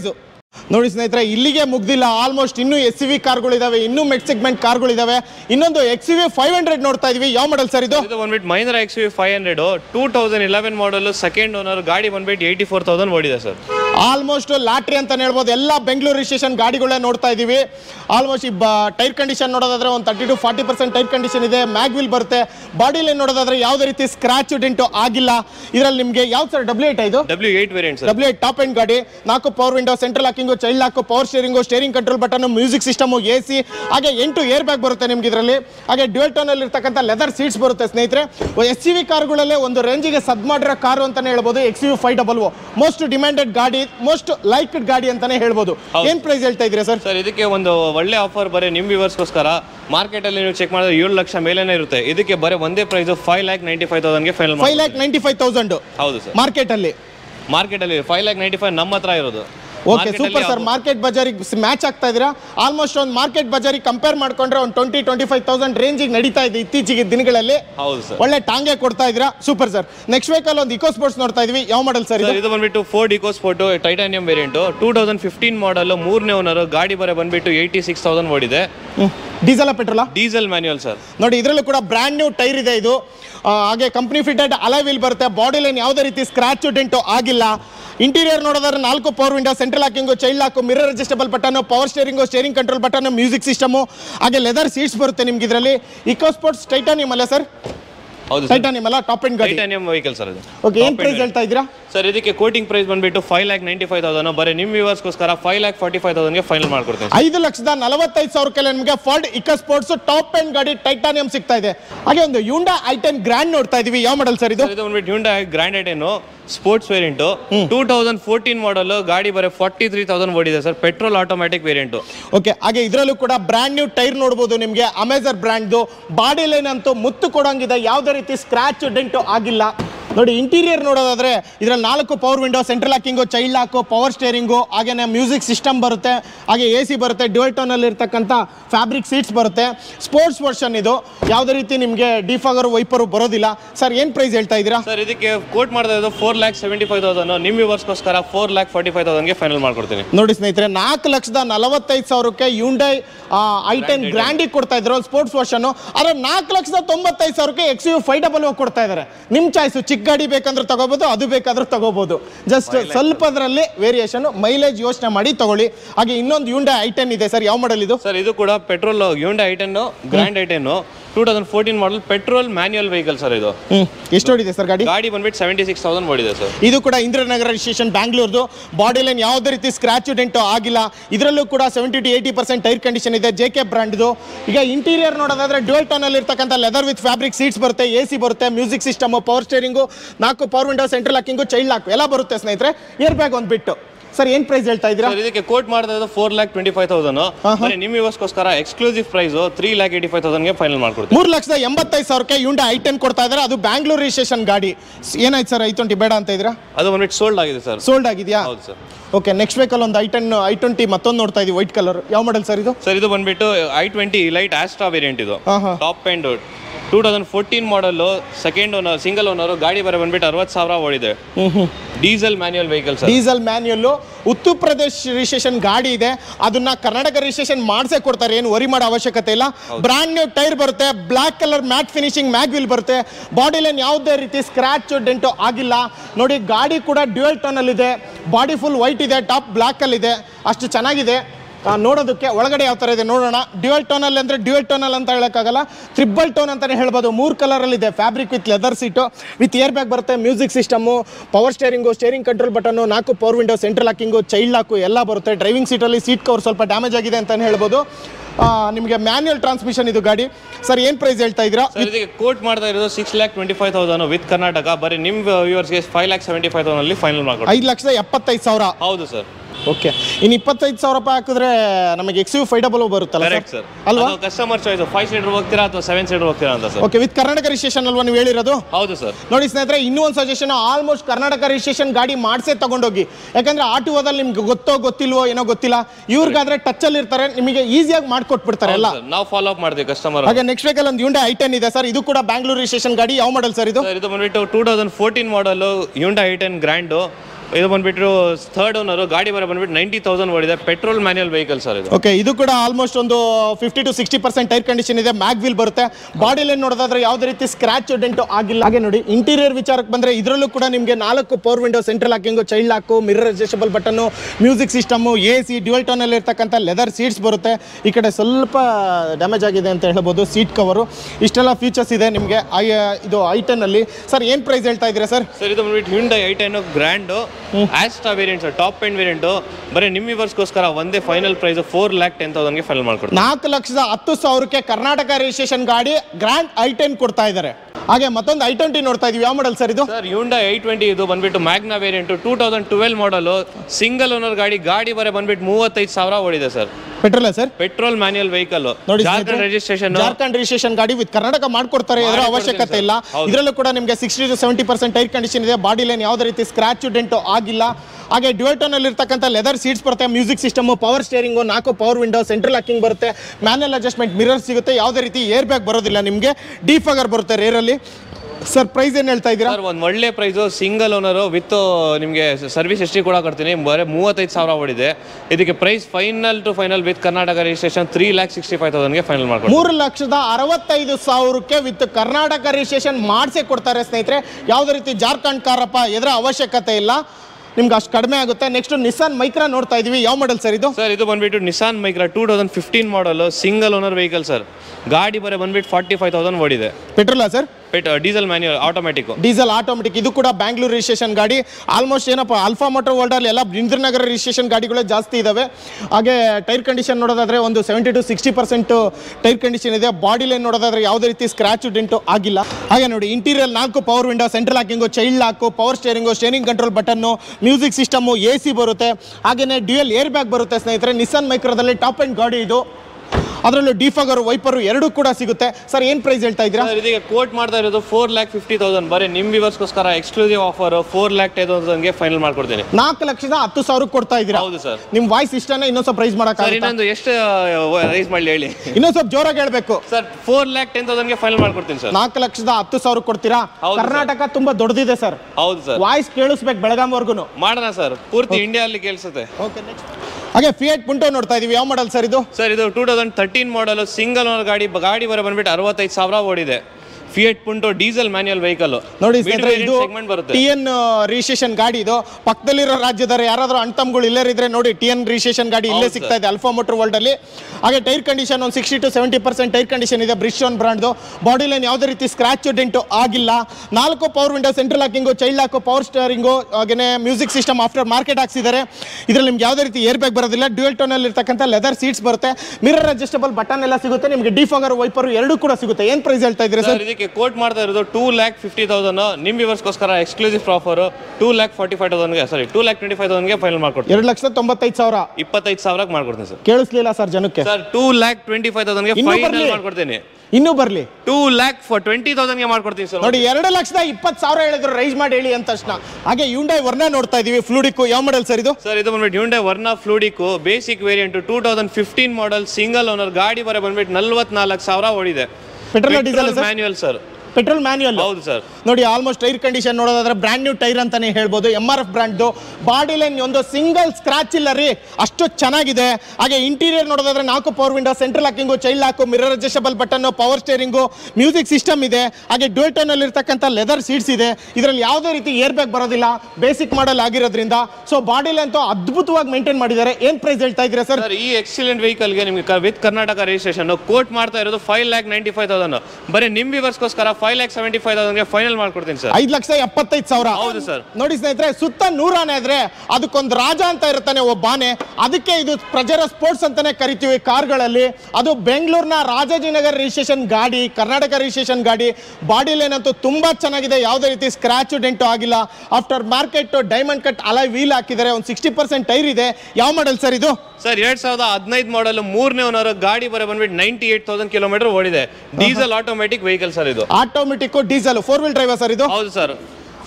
Speaker 1: ನೋಡಿ ಸ್ನೇಹಿತರೆ, ಇಲ್ಲಿಗೆ ಮುಗ್ದಿಲ್ಲ. ಆಲ್ಮೋಸ್ಟ್ ಇನ್ನೂ ಎಸ್ ವಿ ಕಾರ್ಗಳಿದಾವೆ, ಇನ್ನೂ ಮಿಡ್ ಸೆಗ್ಮೆಂಟ್ ಕಾರ್ಗಳಿದಾವೆ. ಇನ್ನೊಂದು ಎಕ್ಸ್ ವಿ ಫೈವ್ ಹಂಡ್ರೆಡ್ ನೋಡ್ತಾ ಇದೀವಿ. ಯಾವ ಮಾಡೆಲ್ ಸರ್ ಇದು?
Speaker 2: ಇದು ಬಂದ್ಬಿಟ್ಟು Mahindra X V five hundred two thousand eleven model, second owner, ಗಾಡಿ ಬಂದ್ಬಿಟ್ಟು ಏಯ್ಟಿ ಫೋರ್ ತೌಸಂಡ್ ಓಡಿದೆ ಸರ್.
Speaker 1: ಆಲ್ಮೋಸ್ಟ್ ಲಾಟ್ರಿ ಅಂತ ಹೇಳ್ಬೋದು. ಎಲ್ಲ ಬೆಂಗಳೂರು ರಿಜಿಸ್ಟ್ರೇಷನ್ ಗಾಡಿಗಳೇ ನೋಡ್ತಾ ಇದೀವಿ. ಆಲ್ಮೋಸ್ಟ್ ಈ ಟೈರ್ ಕಂಡೀಷನ್ ನೋಡೋದಾದ್ರೆ ಒಂದು thirty to forty percent tyre condition ಇದೆ. ಮ್ಯಾಗ್ವಿಲ್ ಬರುತ್ತೆ. ಬಾಡಿ ಲೈನ್ ನೋಡೋದಾದ್ರೆ ಯಾವುದೇ ರೀತಿ ಸ್ಕ್ರಾಚ್ ಡೆಂಟು ಆಗಿಲ್ಲ. ಇದರಲ್ಲಿ ನಿಮಗೆ ಯಾವ್ದು ಸರ್? ಡಬ್ಲ್ಯೂ ಏಟ್ ಇದು
Speaker 2: W eight variant
Speaker 1: W eight top end ಗಾಡಿ. ನಾಲ್ಕು power window, central locking, child lock, power steering, steering control button, music system, A C, ಹಾಗೆ ಎಂಟು ಏರ್ ಬ್ಯಾಗ್ ಬರುತ್ತೆ ನಿಮ್ಗೆ ಇದರಲ್ಲಿ. ಹಾಗೆ ಡ್ಯುಯಲ್ ಟೋನ್ ಅಲ್ಲಿ ಇರ್ತಕ್ಕಂಥ ಲೆದರ್ ಸೀಟ್ಸ್ ಬರುತ್ತೆ ಸ್ನೇಹಿತರೆ. ಎಸ್ ಸಿ ವಿ ಕಾರ್ಗಳಲ್ಲೇ ಒಂದು ರೇಂಜಿಗೆ ಸದ್ ಮಾಡಿರೋ ಕಾರು ಅಂತಾನೆ ಹೇಳ್ಬೋದು X U five double O. Most demanded ಗಾಡಿ, ಮೋಸ್ಟ್ ಲೈಕ್ಡ್ ಗಾಡಿ ಅಂತಾನೆ ಹೇಳ್ಬೋದು. ಏನ್ ಪ್ರೈಸ್ ಹೇಳ್ತಾ ಇದ್ರಿ ಸರ್?
Speaker 2: ಸರ್ ಇದಕ್ಕೆ ಒಂದು ಒಳ್ಳೆ ಆಫರ್ ಬರೀ ನಿಮ್ ವ್ಯೂವರ್ಸ್ಗೋಸ್ಕರ. ಮಾರ್ಕೆಟ್ ಅಲ್ಲಿ ನೀವು ಚೆಕ್ ಮಾಡಿದ್ರೆ ಏಳು ಲಕ್ಷ ಮೇಲೇನೆ ಇರುತ್ತೆ. ಇದಕ್ಕೆ ಬರೀ ಒಂದೇ price five lakh ninety five ತೌಸಂಡ್ಗೆ final.
Speaker 1: Five lakh ninety five thousand
Speaker 2: ಹೌದು ಸರ್.
Speaker 1: ಮಾರ್ಕೆಟ್ ಅಲ್ಲಿ
Speaker 2: ಮಾರ್ಕೆಟ್ ಅಲ್ಲಿ ಫೈವ್ ಲ್ಯಾಕ್ ನೈಂಟಿ ಫೈವ್ ನಮ್ಮ ಹತ್ರ ಇರೋದು.
Speaker 1: Okay, super sir. ಮಾರ್ಕೆಟ್ ಬಜಾರಿಗೆ ಮ್ಯಾಚ್ ಆಗ್ತಾ ಇದೀರಾ. ಆಲ್ಮೋಸ್ಟ್ ಒಂದು ಮಾರ್ಕೆಟ್ ಬಜಾರಿಗೆ ಕಂಪೇರ್ ಮಾಡ್ಕೊಂಡ್ರೆ ಒಂದು ಟ್ವೆಂಟಿ ಟ್ವೆಂಟಿ ಫೈವ್ ತೌಸಂಡ್ ರೇಂಜಿಗೆ ನಡೀತಾ ಇದೆ ಇತ್ತೀಚೆಗೆ ದಿನಗಳಲ್ಲಿ.
Speaker 2: ಹೌದು ಸರ್.
Speaker 1: ಒಳ್ಳೆ ಟಾಂಗೆ ಕೊಡ್ತಾ ಇದೀರಾ. Super sir. ನೆಕ್ಸ್ಟ್ ವೇಕಲ್ ಒಂದು ಇಕೋ ಸ್ಪೋರ್ಟ್ಸ್ ನೋಡ್ತಾ ಇದೀವಿ. ಯಾವ ಮಾಡೆಲ್ ಸರ್ ಇದು?
Speaker 2: ಇದು ಬಂದ್ಬಿಟ್ಟು Ford Eco Sport Titanium variant, two thousand fifteen model, ಮೂರನೇ ಓನರ್, ಗಾಡಿ ಬರ ಬಂದ್ಬಿಟ್ಟು ಏಯ್ಟಿ ಸಿಕ್ಸ್ ತೌಸಂಡ್ ಓಡಿದೆ.
Speaker 1: Diesel petrol?
Speaker 2: Diesel manual sir.
Speaker 1: ನೋಡಿ, ಇದರಲ್ಲೂ ಕೂಡ ಬ್ರ್ಯಾಂಡ್ ನ್ಯೂ ಟೈರ್ ಇದೆ ಇದು. ಹಾಗೆ ಕಂಪ್ನಿ ಫಿಟೆಡ್ ಅಲಾಯ್ ವೀಲ್ ಬರುತ್ತೆ. ಬಾಡಿ ಲೈನ್ ಯಾವುದೇ ರೀತಿ ಸ್ಕ್ರಾಚ್ ಡೆಂಟು ಆಗಿಲ್ಲ. ಇಂಟೀರಿಯರ್ ನೋಡೋದಾದ್ರೆ ನಾಲ್ಕು power window, central locking, child lock, mirror adjustable button, power steering, steering control button, music system, ಹಾಗೆ ಲೆದರ್ ಸೀಟ್ಸ್ ಬರುತ್ತೆ ನಿಮ್ಗೆ ಇದರಲ್ಲಿ. ಇಕೋ ಸ್ಪೋರ್ಟ್ಸ್ ಟೈಟಾನಿಯಂ ಅಲ್ಲ ಸರ್?
Speaker 2: ಹೌದು,
Speaker 1: ಟೈಟಾನಿಯಂ ಅಲ್ಲ, ಟಾಪ್ ಎಂಡ್ ಗಾಡಿ.
Speaker 2: ಟೈಟಾನಿಯಂ ವೆಹಿಕಲ್ ಸರ್ ಇದು.
Speaker 1: ಓಕೆ, ಏನು ಪ್ರೈಸ್ ಹೇಳ್ತಾ ಇದ್ದೀರಾ
Speaker 2: ಸರ್? ಇದಕ್ಕೆ ಕೋಟಿಂಗ್ ಪ್ರೈಸ್ ಬಂದ್ಬಿಟ್ಟು five lakh ninety five thousand. ಬರೀ ನಿಮ್ಮ ವ್ಯೂವರ್ಸ್ಗೋಸ್ಕರ ಫೈವ್ ಲ್ಯಾಕ್ ಫಾರ್ಟಿ ಫೈವ್ ತೌಸಂಡ್ಗೆ ಫೈನಲ್ ಮಾಡ್ಕೊಡ್ತೀನಿ.
Speaker 1: ಐದು ಲಕ್ಷದ ನಲವತ್ತೈದು ಸಾವಿರಕ್ಕೆ ನಿಮಗೆ Ford Eco Sports top end ಗಾಡಿ ಟೈಟಾನಿಯಂ ಸಿಗ್ತಾ ಇದೆ. ಹಾಗೆ ಒಂದು ಹ್ಯುಂಡೈ ಐ ಟೆನ್ ಗ್ರ್ಯಾಂಡ್ ನೋಡ್ತಾ ಇದೀವಿ. ಯಾವ ಮಾಡೆಲ್ ಸರ್ ಇದು?
Speaker 2: ಇದು ಬಂದ್ಬಿಟ್ಟು Hyundai Grand I ten sports variant, two thousand fourteen model, ಗಾಡಿ ಬರೀ ಫಾರ್ಟಿ ತ್ರೀ ತೌಸಂಡ್ ಓಡಿದೆ sir. Petrol automatic variant.
Speaker 1: Okay, ಹಾಗೆ ಇದರಲ್ಲೂ ಕೂಡ ಬ್ರ್ಯಾಂಡ್ ನ್ಯೂ ಟೈರ್ ನೋಡಬಹುದು ನಿಮಗೆ. ಅಮೆಜರ್ ಬ್ರ್ಯಾಂಡ್ದು. ಬಾಡಿ ಲೈನ್ ಅಂತೂ ಮುತ್ತು ಕೊಡೋಂಗಿದೆ, ಯಾವುದೇ ರೀತಿ ಸ್ಕ್ರಾಚ್ ಡೆಂಟು ಆಗಿಲ್ಲ. ನೋಡಿ, ಇಂಟೀರಿಯರ್ ನೋಡೋದಾದ್ರೆ ಇದರಲ್ಲಿ ನಾಲ್ಕು power window, central locking, child lock, power steering, ಹಾಗೇನೆ ಮ್ಯೂಸಿಕ್ ಸಿಸ್ಟಮ್ ಬರುತ್ತೆ. ಹಾಗೆ ಎ ಸಿ ಬರುತ್ತೆ. ಡ್ಯುಯಲ್ ಟೋನ್ ಅಲ್ಲಿ ಇರ್ತಕ್ಕಂಥ ಫ್ಯಾಬ್ರಿಕ್ ಸೀಟ್ಸ್ ಬರುತ್ತೆ. ಸ್ಪೋರ್ಟ್ಸ್ ವರ್ಷನ್ ಇದು. ಯಾವುದೇ ರೀತಿ ನಿಮಗೆ ಡಿಫಾಗರ್ ವೈಪರು ಬರೋದಿಲ್ಲ. ಸರ್, ಏನು ಪ್ರೈಸ್ ಹೇಳ್ತಾ ಇದ್ದೀರಾ?
Speaker 2: ಸರ್, ಇದಕ್ಕೆ ಕೋಟ್ ಮಾಡ್ತಾ ಇರೋದು four lakh seventy five thousand. ನಿಮ್ಮ ವ್ಯೂವರ್ಸ್ಗೋಸ್ಕರ ಫೋರ್ ಲ್ಯಾಕ್ ಫಾರ್ಟಿ ಫೈವ್ ತೌಸಂಡ್ಗೆ ಫೈನಲ್ ಮಾಡ್ಕೊಡ್ತೀನಿ.
Speaker 1: ನೋಡಿ ಸ್ನೇಹಿತರೆ, ನಾಲ್ಕು ಲಕ್ಷದ ನಲವತ್ತೈದು ಸಾವಿರಕ್ಕೆ ಹ್ಯುಂಡೈ ಐ ಟೆನ್ ಗ್ರ್ಯಾಂಡಿಗೆ ಕೊಡ್ತಾ ಇದ್ರು ಸ್ಪೋರ್ಟ್ಸ್ ವರ್ಷನ್. ಆದರೆ ನಾಲ್ಕು ಲಕ್ಷದ ತೊಂಬತ್ತೈದು ಸಾವಿರಕ್ಕೆ X U five double O ಕೊಡ್ತಾ ಇದ್ದಾರೆ. ನಿಮ್ಮ ಚಾಯ್ಸು. ಚಿಕ್ಕ ಗಾಡಿ ಬೇಕಂದ್ರೆ ತಗೋಬಹುದು, ಅದು ಬೇಕಾದ್ರೂ ತಗೋಬಹುದು. Just ಸ್ವಲ್ಪದ್ರಲ್ಲಿ variation. ಮೈಲೇಜ್ ಯೋಚನೆ ಮಾಡಿ ತಗೊಳ್ಳಿ. ಹಾಗೆ ಇನ್ನೊಂದು ಹ್ಯುಂಡೈ ಐ ಟೆನ್ ಇದೆ ಸರ್. ಯಾವ ಮಾಡೆಲ್ ಇದು?
Speaker 2: ಸರ್, ಇದು ಕೂಡ petrol Hyundai I ten Grand I ten two thousand fourteen model, petrol manual vehicle sir ಇದು.
Speaker 1: ಎಷ್ಟು ಓಡಿದೆ ಸರ್ ಗಾಡಿ?
Speaker 2: ಗಾಡಿ ಬಂದ್ಬಿಟ್ಟು ಸೆವೆಂಟಿ ಸಿಕ್ಸ್ ತೌಸಂಡ್ ಓಡಿದೆ ಸರ್.
Speaker 1: ಇದು ಕೂಡ ಇಂದ್ರನಗರ ರಿಜಿಸ್ಟ್ರೇಷನ್, ಬ್ಯಾಂಗ್ಳೂರ್ದು. ಬಾಡಿ ಲೈನ್ ಯಾವುದೇ ರೀತಿ ಸ್ಕ್ರಾಚ್ ಡೆಂಟು ಆಗಿಲ್ಲ. ಇದರಲ್ಲೂ ಕೂಡ seventy to eighty percent tyre condition ಇದೆ. ಜೆ ಕೆ ಬ್ರ್ಯಾಂಡ್ದು. ಈಗ ಇಂಟೀರಿಯರ್ ನೋಡೋದಾದ್ರೆ ಡ್ಯುಯಲ್ ಟೋನ್ ಅಲ್ಲಿ ಇರ್ತಕ್ಕಂಥ ಲೆದರ್ ವಿತ್ ಫ್ಯಾಬ್ರಿಕ್ ಸೀಟ್ಸ್ ಬರುತ್ತೆ. ಎ ಸಿ ಬರುತ್ತೆ. ಮ್ಯೂಸಿಕ್ ಸಿಸ್ಟಮ್, ಪವರ್ ಸ್ಟೇರಿಂಗು, ನಾಲ್ಕು power window, central locking, child lock ಎಲ್ಲ ಬರುತ್ತೆ ಸ್ನೇಹಿತರೆ. ಏರ್ ಬ್ಯಾಗ್ ಒಂದು ಬಿಟ್ಟು. ಸರ್, ಏನ್ ಪ್ರೈಸ್ ಹೇಳ್ತಾ ಇದ್ದೀರಾ?
Speaker 2: ಇದಕ್ಕೆ ಕೋಟ್ ಮಾಡ್ತಾ ಇರೋದು four lakh twenty five thousand. ನಿಮ್ಮ ವ್ಯೂವರ್ಸ್ಗೋಸ್ಕರ exclusive price three lakh eighty five ತೌಸಂಡ್ಗೆ ಫೈನಲ್ ಮಾಡ್ಕೊಡ್ತೀವಿ.
Speaker 1: ಮೂರು ಲಕ್ಷದ ಎಂಬತ್ತೈದು ಸಾವಿರಕ್ಕೆ ಹ್ಯುಂಡೈ ಐ ಟೆನ್ ಕೊಡ್ತಾ ಇದ್ದಾರೆ. ಅದು ಬ್ಯಾಂಗ್ಳೂರ್ ರಿಜಿಸ್ಟ್ರೇಷನ್ ಗಾಡಿ. ಏನಾಯ್ತು ಸರ್, ಐ ಟ್ವೆಂಟಿ ಬೇಡ ಅಂತ ಇದ್ದೀರಾ?
Speaker 2: ಅದು ಬಂದ್ಬಿಟ್ಟು ಸೋಲ್ಡ್ ಆಗಿದೆ ಸರ್.
Speaker 1: ಸೋಲ್ಡ್ ಆಗಿದೆಯಾ?
Speaker 2: ಹೌದು ಸರ್.
Speaker 1: ಓಕೆ, ನೆಕ್ಸ್ಟ್ ವೆಹಿಕಲ್ ಒಂದು ಐ ಟೆನ್ ಐ ಟ್ವೆಂಟಿ ಮತ್ತೊಂದು ನೋಡ್ತಾ ಇದೀವಿ, ವೈಟ್ ಕಲರ್. ಯಾವ ಮಾಡೆಲ್ ಸರ್ ಇದು?
Speaker 2: ಸರ್, ಇದು ಬಂದ್ಬಿಟ್ಟು I twenty light Asta variant. ಇದು top end two thousand fourteen model, second owner, single owner, ಗಾಡಿ ಬರ ಬಂದ್ಬಿಟ್ಟು ಅರವತ್ತು ಸಾವಿರ ಓಡಿದೆ. Diesel manual vehicle sir.
Speaker 1: Diesel manual Uttar Pradesh registration ಗಾಡಿ ಇದೆ. ಅದನ್ನ ಕರ್ನಾಟಕ ರಿಜಿಸ್ಟ್ರೇಷನ್ ಮಾಡ್ಸೇ ಕೊಡ್ತಾರೆ, ಏನು ವರಿ ಮಾಡೋ ಅವಶ್ಯಕತೆ ಇಲ್ಲ. ಬ್ರಾಂಡ್ ನ್ಯೂ ಟೈರ್ ಬರುತ್ತೆ. Black colour matte finishing mag wheel ಬರುತ್ತೆ. ಬಾಡಿ ಲೈನ್ ಯಾವುದೇ ರೀತಿ ಸ್ಕ್ರಾಚ್ ಡೆಂಟು ಆಗಿಲ್ಲ. ನೋಡಿ, ಗಾಡಿ ಕೂಡ ಡ್ಯುಯಲ್ ಟೋನ್ ಅಲ್ಲಿ ಇದೆ. ಬಾಡಿ ಫುಲ್ ವೈಟ್ ಇದೆ, ಟಾಪ್ ಬ್ಲಾಕ್ ಅಲ್ಲಿ ಇದೆ. ಅಷ್ಟು ಚೆನ್ನಾಗಿದೆ ನೋಡೋದಕ್ಕೆ. ಒಳಗಡೆ ಯಾವ ಥರ ಇದೆ ನೋಡೋಣ. ಡ್ಯುಯಲ್ ಟೋನಲ್ಲಿ ಅಂದರೆ ಡ್ಯುಯಲ್ ಟೋನಲ್ ಅಂತ ಹೇಳೋಕ್ಕಾಗಲ್ಲ, ತ್ರಿಬಲ್ ಟೋನ್ ಅಂತಲೇ ಹೇಳ್ಬೋದು. ಮೂರು ಕಲರಲ್ಲಿ ಇದೆ. Fabric with leather seat, with air bag ಬರುತ್ತೆ. Music system, power steering, steering control button, ನಾಲ್ಕು power window, central locking, child lock ಎಲ್ಲ ಬರುತ್ತೆ. ಡ್ರೈವಿಂಗ್ ಸೀಟಲ್ಲಿ ಸೀಟ್ ಕವರ್ ಸ್ವಲ್ಪ ಡ್ಯಾಮೇಜ್ ಆಗಿದೆ ಅಂತಲೇ ಹೇಳ್ಬೋದು. ನಿಮಗೆ ಮ್ಯಾನ್ಯುಯಲ್ ಟ್ರಾನ್ಸ್ಮಿಷನ್ ಇದು ಗಾಡಿ. ಸರ್, ಏನು ಪ್ರೈಸ್ ಹೇಳ್ತಾ ಇದ್ದೀರಾ?
Speaker 2: ಇದಕ್ಕೆ ಕೋಟ್ ಮಾಡ್ತಾ ಇರೋದು six lakh twenty five thousand with Karnataka. ಬರೀ ನಿಮ್ಮ ವ್ಯೂವರ್ಸ್ಗೆ five lakh seventy five thousand ಅಲ್ಲಿ ಫೈನಲ್ ಮಾಡ್ಕೊಡ್ತೀವಿ.
Speaker 1: ಐದು ಲಕ್ಷದ ಎಪ್ಪತ್ತೈದು ಸಾವಿರ.
Speaker 2: ಹೌದು ಸರ್.
Speaker 1: ಓಕೆ, ಇನ್ನು ಇಪ್ಪತ್ತೈದು ಸಾವಿರ ರೂಪಾಯಿ ಹಾಕಿದ್ರೆ ನಮಗೆ ಎಕ್ಸ್ ಯು ಫೈವ್ ಡಬಲ್ ಬರುತ್ತಲ್ಲ
Speaker 2: ಸರ್?
Speaker 1: ಅಲ್ವಾ?
Speaker 2: Customer choice. ಫೈವ್ ಸೀಟರ್ ಹೋಗ್ತೀರಾ ಅಥವಾ ಸೆವೆನ್ ಸೀಟರ್ ಹೋಗ್ತೀರಾ ಅಂತ sir.
Speaker 1: Okay, with Karnataka registration ಅಲ್ವಾ ನೀವು ಹೇಳಿರೋದು?
Speaker 2: ಹೌದು ಸರ್.
Speaker 1: ನೋಡಿ ಸ್ನೇಹಿತರೆ, ಇನ್ನೂ ಒಂದು ಸಜೆಷನ್. ಆಲ್ಮೋಸ್ಟ್ ಕರ್ನಾಟಕ ರಿಜಿಸ್ಟ್ರೇಷನ್ ಗಾಡಿ ಮಾಡಿಸೇ ತಗೊಂಡೋಗಿ. ಯಾಕಂದ್ರೆ ಆರ್ ಟಿ ಓದಲ್ಲಿ ನಿಮ್ಗೆ ಗೊತ್ತೋ ಗೊತ್ತಿಲ್ವೋ ಏನೋ ಗೊತ್ತಿಲ್ಲ. ಇವ್ರಿಗಾದ್ರೆ ಟಚ್ ಅಲ್ಲಿ ಇರ್ತಾರೆ, ನಿಮಗೆ ಈಸಿಯಾಗಿ ಮಾಡ್ಕೊಟ್ಬಿಡ್ತಾರೆ ಎಲ್ಲ.
Speaker 2: ನಾವು ಫಾಲೋ ಅಪ್ ಮಾಡ್ತೀವಿ ಕಸ್ಟಮರ್.
Speaker 1: ಹಾಗೆ ನೆಕ್ಸ್ಟ್ ವೆಹಿಕಲ್ ಒಂದು ಹ್ಯುಂಡೈ ಐ ಟೆನ್ ಇದೆ ಸರ್. ಇದು ಕೂಡ ಬ್ಯಾಂಗ್ಳೂರ್ ರಿಜಿಸ್ಟ್ರೇಷನ್ ಗಾಡಿ. ಯಾವ ಮಾಡೆಲ್ ಸರ್ ಇದು?
Speaker 2: ಇದು ಬಂದ್ಬಿಟ್ಟು two thousand fourteen model Hyundai I ten grand. ಇದು ಬಂದ್ಬಿಟ್ಟು ಥರ್ಡ್ ಓನರ್, ಗಾಡಿ ಬರ ಬಂದ್ಬಿಟ್ಟು ನೈಂಟಿ ತೌಸಂಡ್ ಓಡಿದೆ, ಪೆಟ್ರೋಲ್ ಮ್ಯಾನ್ಯುಯಲ್ ವೆಹಿಕಲ್ ಸರ್ ಇದು.
Speaker 1: ಓಕೆ, ಇದು ಕೂಡ ಆಲ್ಮೋಸ್ಟ್ ಒಂದು fifty to sixty percent tyre condition ಇದೆ, ಮ್ಯಾಗ್ ವೀಲ್ ಬರುತ್ತೆ. ಬಾಡಿ ಲೈನ್ ನೋಡೋದಾದ್ರೆ ಯಾವುದೇ ರೀತಿ ಸ್ಕ್ರಾಚ್ ಡೆಂಟು ಆಗಿಲ್ಲ. ಹಾಗೆ ನೋಡಿ ಇಂಟೀರಿಯರ್ ವಿಚಾರಕ್ಕೆ ಬಂದ್ರೆ ಇದರಲ್ಲೂ ಕೂಡ ನಿಮಗೆ ನಾಲ್ಕು power window, central locking, child lock, mirror adjustable button, music system, A C, dual tone ಅಲ್ಲಿ ಇರ್ತಕ್ಕಂಥ ಲೆದರ್ ಸೀಟ್ಸ್ ಬರುತ್ತೆ. ಈ ಕಡೆ ಸ್ವಲ್ಪ ಡ್ಯಾಮೇಜ್ ಆಗಿದೆ ಅಂತ ಹೇಳ್ಬೋದು, ಸೀಟ್ ಕವರು. ಇಷ್ಟೆಲ್ಲ ಫೀಚರ್ಸ್ ಇದೆ ನಿಮಗೆ ಇದು ಐ ಟೆನ್ ಅಲ್ಲಿ. ಸರ್ ಏನು ಪ್ರೈಸ್ ಹೇಳ್ತಾ ಇದ್ದೀರಾ ಸರ್?
Speaker 2: ಸರ್ ಇದು ಬಂದ್ಬಿಟ್ಟು Hyundai I ten grand Asta variant sir, top end variant. ಬರೀ ನಿಮ್ಮ ವ್ಯೂವರ್ಸ್ಗೋಸ್ಕರ ಒಂದೇ final price four lakh ten ತೌಸಂಡ್ಗೆ ಫೈನಲ್ ಮಾಡ್ಕೊಡ್ತೀವಿ.
Speaker 1: ನಾಲ್ಕು ಲಕ್ಷದ ಹತ್ತು ಸಾವಿರಕ್ಕೆ ಕರ್ನಾಟಕ ರಿಜಿಸ್ಟ್ರೇಷನ್ ಗಾಡಿ ಗ್ರ್ಯಾಂಡ್ ಐ ಟೆನ್ ಕೊಡ್ತಾ ಇದ್ದಾರೆ. ಹಾಗೆ ಮತ್ತೊಂದು ಐ ಟ್ವೆಂಟಿ ನೋಡ್ತಾ ಇದೀವಿ. ಯಾವ ಮಾಡಲ್ ಸರ್ ಇದು?
Speaker 2: ಸರ್ ಹ್ಯುಂಡೈ ಐ ಟ್ವೆಂಟಿ ಇದು ಬಂದ್ಬಿಟ್ಟು Magna variant, two thousand twelve model, single owner ಗಾಡಿ. ಗಾಡಿ ಬರೀ ಬಂದ್ಬಿಟ್ಟು ಮೂವತ್ತೈದು ಸಾವಿರ ಓಡಿದೆ sir.
Speaker 1: Petrol sir?
Speaker 2: Petrol manual vehicle
Speaker 1: ನೋಡಿ,
Speaker 2: ಜಾರ್ಖಂಡ್ ರಿಜಿಸ್ಟ್ರೇಷನ್
Speaker 1: ಜಾರ್ಖಂಡ್ ರಿಜಿಸ್ಟ್ರೇಷನ್ ಗಾಡಿ ವಿತ್ ಕರ್ನಾಟಕ ಮಾಡ್ಕೊಡ್ತಾರೆ, ಅದರ ಅವಶ್ಯಕತೆ ಇಲ್ಲ. ಇದರಲ್ಲೂ ಕೂಡ ನಿಮಗೆ sixty to seventy percent tyre condition ಇದೆ. ಬಾಡಿ ಲೈನ್ ಯಾವುದೇ ರೀತಿ ಸ್ಕ್ರಾಚ್ ಡೆಂಟು ಆಗಿಲ್ಲ. ಹಾಗೆ ಡ್ಯುಯಲ್ ಟೋನ್ ಅಲ್ಲಿ ಇರ್ತಕ್ಕಂಥ ಲೆದರ್ ಸೀಟ್ಸ್ ಬರುತ್ತೆ, ಮ್ಯೂಸಿಕ್ ಸಿಸ್ಟಮ್, ಪವರ್ ಸ್ಟೇರಿಂಗು, ನಾಲ್ಕು ಪವರ್ ವಿಂಡೋ, ಸೆಂಟ್ರಲ್ ಲಾಕಿಂಗ್ ಬರುತ್ತೆ, ಮ್ಯಾನ್ಯಲ್ ಅಡ್ಜಸ್ಟ್ಮೆಂಟ್ ಮಿರರ್ ಸಿಗುತ್ತೆ. ಯಾವುದೇ ರೀತಿ ಏರ್ ಬ್ಯಾಗ್ ಬರೋದಿಲ್ಲ ನಿಮಗೆ, ಡಿಫಾಗರ್ ಬರುತ್ತೆ ರೇರಲ್ಲಿ. ಸರ್ ಪ್ರೈಸ್ ಏನು ಹೇಳ್ತಾ ಇದ್ದೀರಾ?
Speaker 2: ಸರ್ ಒಂದು ಒಳ್ಳೆ ಪ್ರೈಸು, ಸಿಂಗಲ್ ಓನರು ವಿತ್ ನಿಮಗೆ ಸರ್ವಿಸ್ ಹಿಸ್ಟ್ರಿ ಕೂಡ ಕೊಡ್ತೀನಿ. ಬರೀ ಮೂವತ್ತೈದು ಸಾವಿರ ಓಡಿದೆ. ಇದಕ್ಕೆ price final to final with Karnataka registration three lakh sixty five ತೌಸಂಡ್ಗೆ ಫೈನಲ್ ಮಾಡ್ಕೊಂಡು
Speaker 1: ಮೂರು ಲಕ್ಷದ ಅರವತ್ತೈದು ಸಾವಿರಕ್ಕೆ ವಿತ್ ಕರ್ನಾಟಕ ರಿಜಿಸ್ಟ್ರೇಷನ್ ಮಾಡಿಸೇ ಕೊಡ್ತಾರೆ ಸ್ನೇಹಿತರೆ. ಯಾವುದೇ ರೀತಿ ಜಾರ್ಖಂಡ್ ಕಾರಪ್ಪ ಇದರ ಅವಶ್ಯಕತೆ ಇಲ್ಲ, ನಿಮ್ಗೆ ಅಷ್ಟು ಕಡಿಮೆ ಆಗುತ್ತೆ. ನೆಕ್ಸ್ಟ್ ನಿಸಾನ್ ಮೈಕ್ರಾ ನೋಡ್ತಾ ಇದೀವಿ. ಯಾವ ಮಾಡಲ್ ಸರ್ ಇದು?
Speaker 2: ಸರ್ ಇದು ಬಂದ್ಬಿಟ್ಟು Nissan Micra two thousand fifteen model, single owner vehicle sir. ಗಾಡಿ ಬರೀ ಬಂದ್ಬಿಟ್ಟು ಫಾರ್ಟಿ ಫೈವ್ ತೌಸಂಡ್ ಓಡಿದೆ.
Speaker 1: ಪೆಟ್ರೋಲಾ ಸರ್?
Speaker 2: ಪೆಟ್ diesel manual automatic.
Speaker 1: Diesel automatic. ಇದು ಕೂಡ ಬ್ಯಾಂಗ್ಳೂರ್ ರಿಜಿಸ್ಟ್ರೇಷನ್ ಗಾಡಿ. ಆಲ್ಮೋಸ್ಟ್ ಏನಪ್ಪ ಅಲ್ಫಾ ಮೋಟರ್ ವರ್ಲ್ಡ್ ಅಲ್ಲಿ ಎಲ್ಲ ಇಂದ್ರನಗರ ರಿಜಿಸ್ಟ್ರೇಷನ್ ಗಾಡಿಗಳೇ ಜಾಸ್ತಿ ಇದಾವೆ. ಹಾಗೆ ಟೈರ್ ಕಂಡೀಷನ್ ನೋಡೋದಾದ್ರೆ ಒಂದು seventy to sixty percent tyre condition ಇದೆ. ಬಾಡಿ ಲೈನ್ ನೋಡೋದಾದ್ರೆ ಯಾವುದೇ ರೀತಿ ಸ್ಕ್ರಾಚ್ ಡೆಂಟು ಆಗಿಲ್ಲ. ಹಾಗೆ ನೋಡಿ ಇಂಟೀರಿಯರ್ ನಾಲ್ಕು power window, central locking, child lock, power steering, steering control button, music system, A C ಬರುತ್ತೆ. ಹಾಗೆಯೇ ಡ್ಯುಯಲ್ ಏರ್ ಬ್ಯಾಗ್ ಬರುತ್ತೆ ಸ್ನೇಹಿತರೆ. ನಿಸಾನ್ ಮೈಕ್ರಾದಲ್ಲಿ ಟಾಪ್ ಎಂಡ್ ಗಾಡಿ ಇದು. ಅದರಲ್ಲೂ ಡಿಫಾಗರ್, ವೈಪರು ಎರಡೂ ಕೂಡ ಸಿಗುತ್ತೆ. ಸರ್ ಏನು ಪ್ರೈಸ್ ಹೇಳ್ತಾ ಇದ್ದೀರಾ?
Speaker 2: ಇದೀಗ ಕೋಟ್ ಮಾಡ್ತಾ ಇರೋದು ಫೋರ್ ಲ್ಯಾಕ್ ಫಿಫ್ಟಿ ತೌಸಂಡ್. ಬರೀ ನಿಮ್ಮ ವ್ಯೂವರ್ಸ್ಗೋಸ್ಕರ exclusive offer four lakh ten ತೌಸಂಡ್ಗೆ ಫೈನಲ್ ಮಾಡ್ಕೊಡ್ತೀನಿ.
Speaker 1: ನಾಲ್ಕು ಲಕ್ಷದ ಹತ್ತು ಸಾವಿರ ಕೊಡ್ತಾ ಇದ್ದೀರಾ?
Speaker 2: ಹೌದು ಸರ್.
Speaker 1: ನಿಮ್ಮ ವಾಯ್ಸ್ ಇಷ್ಟನೇ, ಇನ್ನೊಂದು ಸ್ವಲ್ಪ ಪ್ರೈಸ್ ಮಾಡೋಕ್ಕಾಗಲ್ಲ?
Speaker 2: ಇನ್ನೊಂದು ಎಷ್ಟು ರೈಸ್ ಮಾಡಲಿ ಹೇಳಿ?
Speaker 1: ಇನ್ನೊಂದು ಸ್ವಲ್ಪ ಜೋರಾಗಿ ಹೇಳ್ಬೇಕು
Speaker 2: ಸರ್. ಫೋರ್ ಲ್ಯಾಕ್ ಟೆನ್ ತೌಸಂಡ್ಗೆ ಫೈನಲ್ ಮಾಡ್ಕೊಡ್ತೀನಿ ಸರ್.
Speaker 1: ನಾಲ್ಕು ಲಕ್ಷದ ಹತ್ತು ಸಾವಿರ ಕೊಡ್ತೀರಾ? ಕರ್ನಾಟಕ ತುಂಬಾ ದೊಡ್ಡದಿದೆ ಸರ್.
Speaker 2: ಹೌದು ಸರ್.
Speaker 1: ವಾಯ್ಸ್ ಕೇಳಿಸ್ಬೇಕು ಬೆಳಗಾಂವರೆಗೂ.
Speaker 2: ಮಾಡೋಣ ಸರ್, ಪೂರ್ತಿ ಇಂಡಿಯಾ ಅಲ್ಲಿ ಕೇಳಿಸುತ್ತೆ.
Speaker 1: ಓಕೆ, ಹಾಗೆ ಫಿಯಟ್ ಪುಂಟೋ ನೋಡ್ತಾ ಇದೀವಿ. ಯಾವ ಮಾಡಲ್ ಸರ್ ಇದು?
Speaker 2: ಸರ್ ಇದು two thousand thirteen model, single owner ಗಾಡಿ. ಗಾಡಿ ಬರ ಬಂದ್ಬಿಟ್ಟು ಅರವತ್ತೈದು ಸಾವಿರ ಓಡಿದೆ. Fiat Punto diesel manual vehicle.
Speaker 1: ನೋಡಿ ಸ್ನೇಹಿತರೆ, ಇದು ಟಿ ಎನ್ ರಿಜಿಸ್ಟ್ರೇಷನ್ ಗಾಡಿ. ಇದು ಪಕ್ಕದಲ್ಲಿರೋ ರಾಜ್ಯದವರು ಯಾರಾದ್ರೂ ಅಣ್ತಮ್ಗಳು ಇಲ್ಲೇ ಇದ್ರೆ ನೋಡಿ, ಟಿ ಎನ್ ರಿಜಿಸ್ಟ್ರೇಷನ್ ಗಾಡಿ ಇಲ್ಲೇ ಸಿಗ್ತಾ ಇದೆ ಅಲ್ಫಾ ಮೋಟರ್ ವರ್ಲ್ಡ್ ಅಲ್ಲಿ. ಹಾಗೆ ಟೈರ್ ಕಂಡೀಷನ್ ಒಂದು sixty to seventy percent tyre condition ಇದೆ. ಬ್ರಿಸ್ಟೋನ್ ಬ್ರಾಂಡ್ದು. ಬಾಡಿ ಲೈನ್ ಯಾವುದೇ ರೀತಿ ಸ್ಕ್ರಾಚ್ ಡೆಂಟು ಆಗಿಲ್ಲ. ನಾಲ್ಕು power window, central locking, child lock, power steering, ಹಾಗೆ ಮ್ಯೂಸಿಕ್ ಸಿಸ್ಟಮ್ ಆಫ್ಟರ್ ಮಾರ್ಕೆಟ್ ಹಾಕ್ಸಿದ್ದಾರೆ. ಇದರಲ್ಲಿ ನಿಮ್ಗೆ ಯಾವುದೇ ರೀತಿ ಏರ್ ಬ್ಯಾಗ್ ಬರೋದಿಲ್ಲ. ಡ್ಯುಯಲ್ ಟೋನ್ ಅಲ್ಲಿ ಇರ್ತಕ್ಕಂಥ ಲೆದರ್ ಸೀಟ್ಸ್ ಬರುತ್ತೆ. ಮಿರರ್ ಅಡ್ಜಸ್ಟಬಲ್ ಬಟನ್ ಎಲ್ಲ ಸಿಗುತ್ತೆ ನಿಮಗೆ. ಡಿಫಾಗರ್, ವೈಪರ್ ಎರಡೂ ಕೂಡ ಸಿಗುತ್ತೆ. ಏನು ಪ್ರೈಸ್ ಹೇಳ್ತಾ ಇದ್ದೀರಾ ಸರ್?
Speaker 2: ಇದಕ್ಕೆ ಕೋಟ್ ಮಾಡ್ತಾ ಇರೋದು ಟೂ ಲ್ಯಾಕ್ ಫಿಫ್ಟಿ ತೌಸಂಡ್. ನಿಮ್ಮ ವ್ಯೂವರ್ಸ್ಗೋಸ್ಕರ exclusive offer two lakh forty five ತೌಸಂಡ್ಗೆ sorry two lakh twenty five ತೌಸಂಡ್ಗೆ ಫೈನಲ್ ಮಾಡ್ಕೊಡ್ತೀನಿ.
Speaker 1: ಎರಡು ಲಕ್ಷದ ತೊಂಬತ್ತೈದು ಸಾವಿರ
Speaker 2: ಇಪ್ಪತ್ತೈದು ಸಾವಿರಕ್ಕೆ ಮಾಡ್ಕೊಡ್ತೀನಿ ಸರ್.
Speaker 1: ಕೇಳಿಸ್ಲಿಲ್ಲ ಸರ್ ಜನಕ್ಕೆ?
Speaker 2: Sir two lakh twenty five ತೌಸಂಡ್ಗೆ ಫೈನಲ್ ಮಾಡ್ಕೊಡ್ತೀನಿ.
Speaker 1: ಇನ್ನೂ ಬರ್ಲಿ,
Speaker 2: ಟೂ ಲ್ಯಾಕ್ ಫಾರ್ ಟ್ವೆಂಟಿ ತೌಸಂಡ್ಗೆ ಮಾಡ್ಕೊಡ್ತೀನಿ ಸರ್.
Speaker 1: ನೋಡಿ, ಎರಡು ಲಕ್ಷದ ಇಪ್ಪತ್ತು ಸಾವಿರ ಹೇಳಿದ್ರು ರೈಸ್ ಮಾಡಿ ಹೇಳಿ ಅಂತ ತಕ್ಷಣ. ಹಾಗೆ ಹ್ಯುಂಡೈ ವರ್ನಾ ನೋಡ್ತಾ ಇದೀವಿ. ಫ್ಲೂಡಿಕ್ ಯಾವ ಮಾಡಲ್ ಸರ್ ಇದು?
Speaker 2: ಸರ್ ಇದು ಬಂದ್ಬಿಟ್ಟು Hyundai Verna Fluidic basic variant, two thousand fifteen model, single owner. ಗಾಡಿ ಬರ ಬಂದ್ಬಿಟ್ಟು ನಲ್ವತ್ನಾಲ್ಕು ಸಾವಿರ ಓಡಿದೆ.
Speaker 1: Petrol diesel
Speaker 2: manual sir.
Speaker 1: Petrol manual.
Speaker 2: ಹೌದು ಸರ್.
Speaker 1: ನೋಡಿ ಆಲ್ಮೋಸ್ಟ್ ಟೈರ್ ಕಂಡೀಷನ್ ನೋಡೋದಾದ್ರೆ ಬ್ರ್ಯಾಂಡ್ ನ್ಯೂ ಟೈರ್ ಅಂತಾನೆ ಹೇಳ್ಬೋದು. M R F brand. Body line ಒಂದು ಸಿಂಗಲ್ ಸ್ಕ್ರಾಚ್ ಇಲ್ಲ ರೀ, ಅಷ್ಟು ಚೆನ್ನಾಗಿದೆ. ಹಾಗೆ ಇಂಟೀರಿಯರ್ ನೋಡೋದಾದ್ರೆ ನಾಲ್ಕು power window, central locking, child lock, mirror adjustable button, power steering, music system ಇದೆ. ಹಾಗೆ ಡ್ಯುಯಲ್ ಟೋನ್ ಅಲ್ಲಿ ಇರ್ತಕ್ಕಂಥ ಲೆದರ್ ಸೀಟ್ಸ್ ಇದೆ. ಇದರಲ್ಲಿ ಯಾವುದೇ ರೀತಿ ಏರ್ ಬ್ಯಾಗ್ ಬರೋದಿಲ್ಲ, ಬೇಸಿಕ್ ಮಾಡಲ್ ಆಗಿರೋದ್ರಿಂದ. ಸೊ ಬಾಡಿ ಲೈನ್ ಅಂತೂ ಅದ್ಭುತವಾಗಿ ಮೇಂಟೈನ್ ಮಾಡಿದ್ದಾರೆ. ಏನ್ ಪ್ರೈಸ್ ಹೇಳ್ತಾ ಇದ್ದೀರಾ ಸರ್?
Speaker 2: ಈ ಎಕ್ಸಿಲೆಂಟ್ ವೆಹಿಕಲ್ಗೆ ನಿಮಗೆ ವಿತ್ ಕರ್ನಾಟಕ ರಿಜಿಸ್ಟ್ರೇಷನ್ ಕೋಟ್ ಮಾಡ್ತಾ ಇರೋದು five lakh ninety five thousand. ಬರೀ ನಿಮ್ ವ್ಯೂವರ್ಸ್ಗೋಸ್ಕರ five lakh seventy five final ಮಾಡ್ಕೊಡ್ತೀನಿ ಸರ್.
Speaker 1: ಐದು ಲಕ್ಷ ಎಪ್ಪತ್ತೈದು ಸಾವಿರ.
Speaker 2: ಹೌದು ಸರ್.
Speaker 1: ನೋಡಿ ಸ್ನೇಹಿತರೆ, ಸುತ್ತ ನೂರಾನೆ ಇದ್ರೆ ಅದಕ್ಕೊಂದು ರಾಜ ಅಂತ ಇರ್ತಾನೆ ಒಬ್ಬ ಆನೆ. ಅದಕ್ಕೆ ಇದು ಪ್ರಜರ ಸ್ಪೋರ್ಟ್ಸ್ ಅಂತಾನೆ ಕರಿತೀವಿ ಕಾರ್ಗಳಲ್ಲಿ. ಅದು ಬೆಂಗಳೂರಿನ ರಾಜಾಜಿನಗರ ರಿಜಿಸ್ಟ್ರೇಷನ್ ಗಾಡಿ, ಕರ್ನಾಟಕ ರಿಜಿಸ್ಟ್ರೇಷನ್ ಗಾಡಿ. ಬಾಡಿ ಲೈನ್ ಅಂತೂ ತುಂಬಾ ಚೆನ್ನಾಗಿದೆ, ಯಾವುದೇ ರೀತಿ ಸ್ಕ್ರಾಚ್ ಡೆಂಟು ಆಗಿಲ್ಲ. Aftermarket diamond cut alloy wheel ಹಾಕಿದ್ದಾರೆ. ಒಂದು ಸಿಕ್ಸ್ಟಿ ಪರ್ಸೆಂಟ್ ಟೈರ್ ಇದೆ. ಯಾವ ಮಾಡಲ್ ಸರ್ ಇದು?
Speaker 2: ಸರ್ ಎರಡ್ ಸಾವಿರದ ಹದಿನೈದು ಮಾಡಲ್, ಮೂರನೇ ಓನರ್. ಗಾಡಿ ಬರ ಬಂದ್ಬಿಟ್ಟು ನೈಂಟಿ ಏಟ್ ತೌಸಂಡ್ ಕಿಲೋಮೀಟರ್ ಓಡಿದೆ. ಡೀಸೆಲ್ ಆಟೋಮೆಟಿಕ್ ವೆಹಿಕಲ್ ಸರ್ ಇದು.
Speaker 1: Automatic diesel four wheel driver sir ಇದು?
Speaker 2: ಹೌದು ಸರ್.